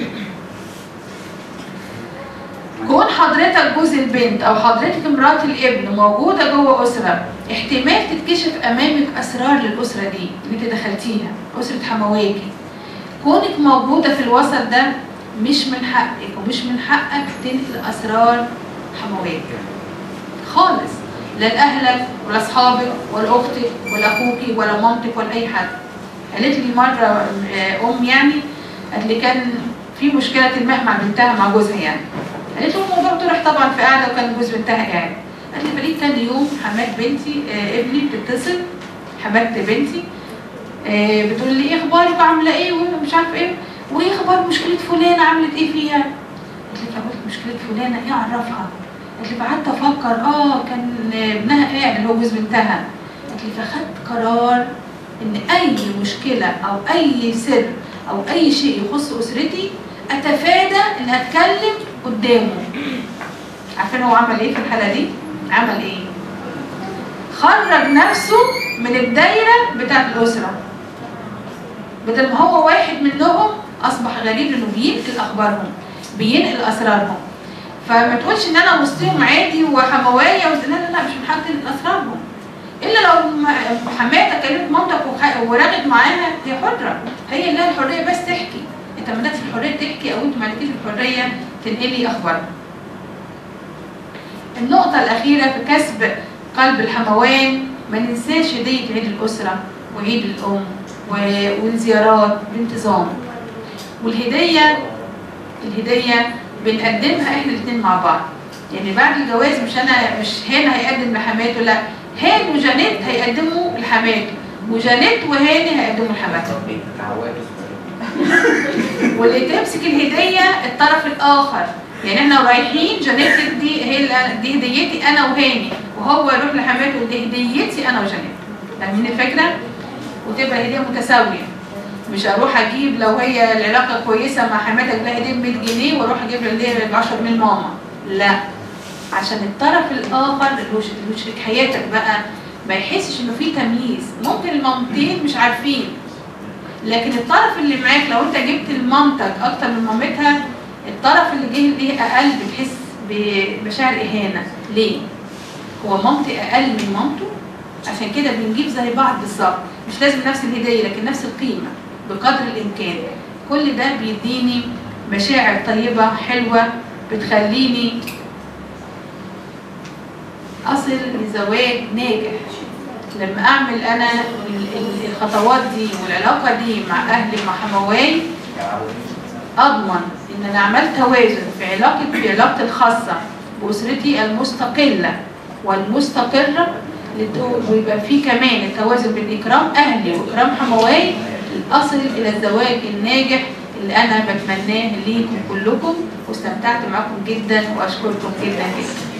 Speaker 1: كون حضرتك جوز البنت او حضرتك مرات الابن موجوده جوه اسره، احتمال تتكشف امامك اسرار للاسره دي اللي انت دخلتيها، اسره حمواكي. كونك موجوده في الوسط ده مش من حقك ومش من حقك تنقل اسرار حمواكي خالص، لا لاهلك ولا اصحابك ولا اختك ولا اخوكي ولا مامتك ولا اي حد. قالت لي مره ام يعني قالت لي كان في مشكله ما مع بنتها مع جوزها، يعني قالت له الموضوع طرح طبعا في قاعده وكان جوز بنتها قاعد. قالت لي بقيت تاني يوم حمات بنتي آه ابني بتتصل، حمات بنتي آه بتقول لي ايه اخبارك عامله ايه ومش عارفه ايه، وايه اخبار مشكله فلانه عملت ايه فيها؟ قالت لي فقلت مشكله فلانه ايه اعرفها؟ قالت لي فقعدت افكر اه كان ابنها قاعد اللي هو جوز بنتها. قالت لي فخدت قرار ان اي مشكله او اي سر او اي شيء يخص اسرتي اتفادى ان اتكلم قدامه. عارفين هو عمل ايه في الحاله دي؟ عمل ايه؟ خرج نفسه من الدايره بتاعت الاسره، بدل ما هو واحد منهم اصبح غريب لانه بينقل اخبارهم، بينقل اسرارهم. فما تقولش ان انا وسطهم عادي وحموايه لا لا لا، مش من حق تنقل اسرارهم، الا لو حماتك كلمت مامتك ورغت معاها، هي حره، هي اللي الحريه بس تحكي، انت ما عندكش الحريه تحكي او انت ما عندكيش الحريه تنقلي اخبارها. النقطه الاخيره في كسب قلب الحموان، ما ننساش هديه عيد الاسره وعيد الام والزيارات بانتظام. والهديه الهديه بنقدمها احنا الاثنين مع بعض، يعني بعد الجواز مش انا مش هاني هيقدم لحماته، لا هاني وجانيت هيقدموا لحماته، وجانيت وهاني هيقدموا لحماته. واللي تمسك الهديه الطرف الاخر، يعني احنا رايحين جانيت دي هي دي هديتي انا وهاني، وهو يروح لحماته دي هديتي انا وجانيت. فاهمين الفكره؟ وتبقى هديه متساويه، مش اروح اجيب لو هي العلاقه كويسه مع حماتك لها هديه ب مية جنيه واروح اجيب له هديه ب عشرة جنيه لماما، لا، عشان الطرف الاخر اللي شريك حياتك بقى ما يحسش انه في تمييز. ممكن المامتين مش عارفين، لكن الطرف اللي معاك لو انت جبت لمامتك اكتر من مامتها، الطرف اللي جه ليه اقل بتحس بمشاعر اهانه. ليه؟ هو مامتي اقل من مامته؟ عشان كده بنجيب زي بعض بالظبط، مش لازم نفس الهديه لكن نفس القيمه بقدر الامكان. كل ده بيديني مشاعر طيبة حلوة بتخليني أصل لزواج ناجح. لما أعمل أنا الخطوات دي والعلاقة دي مع أهلي مع حمواي، أضمن إن أنا عملت توازن في علاقة في علاقتي الخاصة بأسرتي المستقلة والمستقرة، ويبقى في كمان التوازن بين إكرام أهلي وإكرام حمواي، أصل إلى الزواج الناجح اللي أنا بتمناه ليكم كلكم. واستمتعت معكم جدا وأشكركم جدا جدا.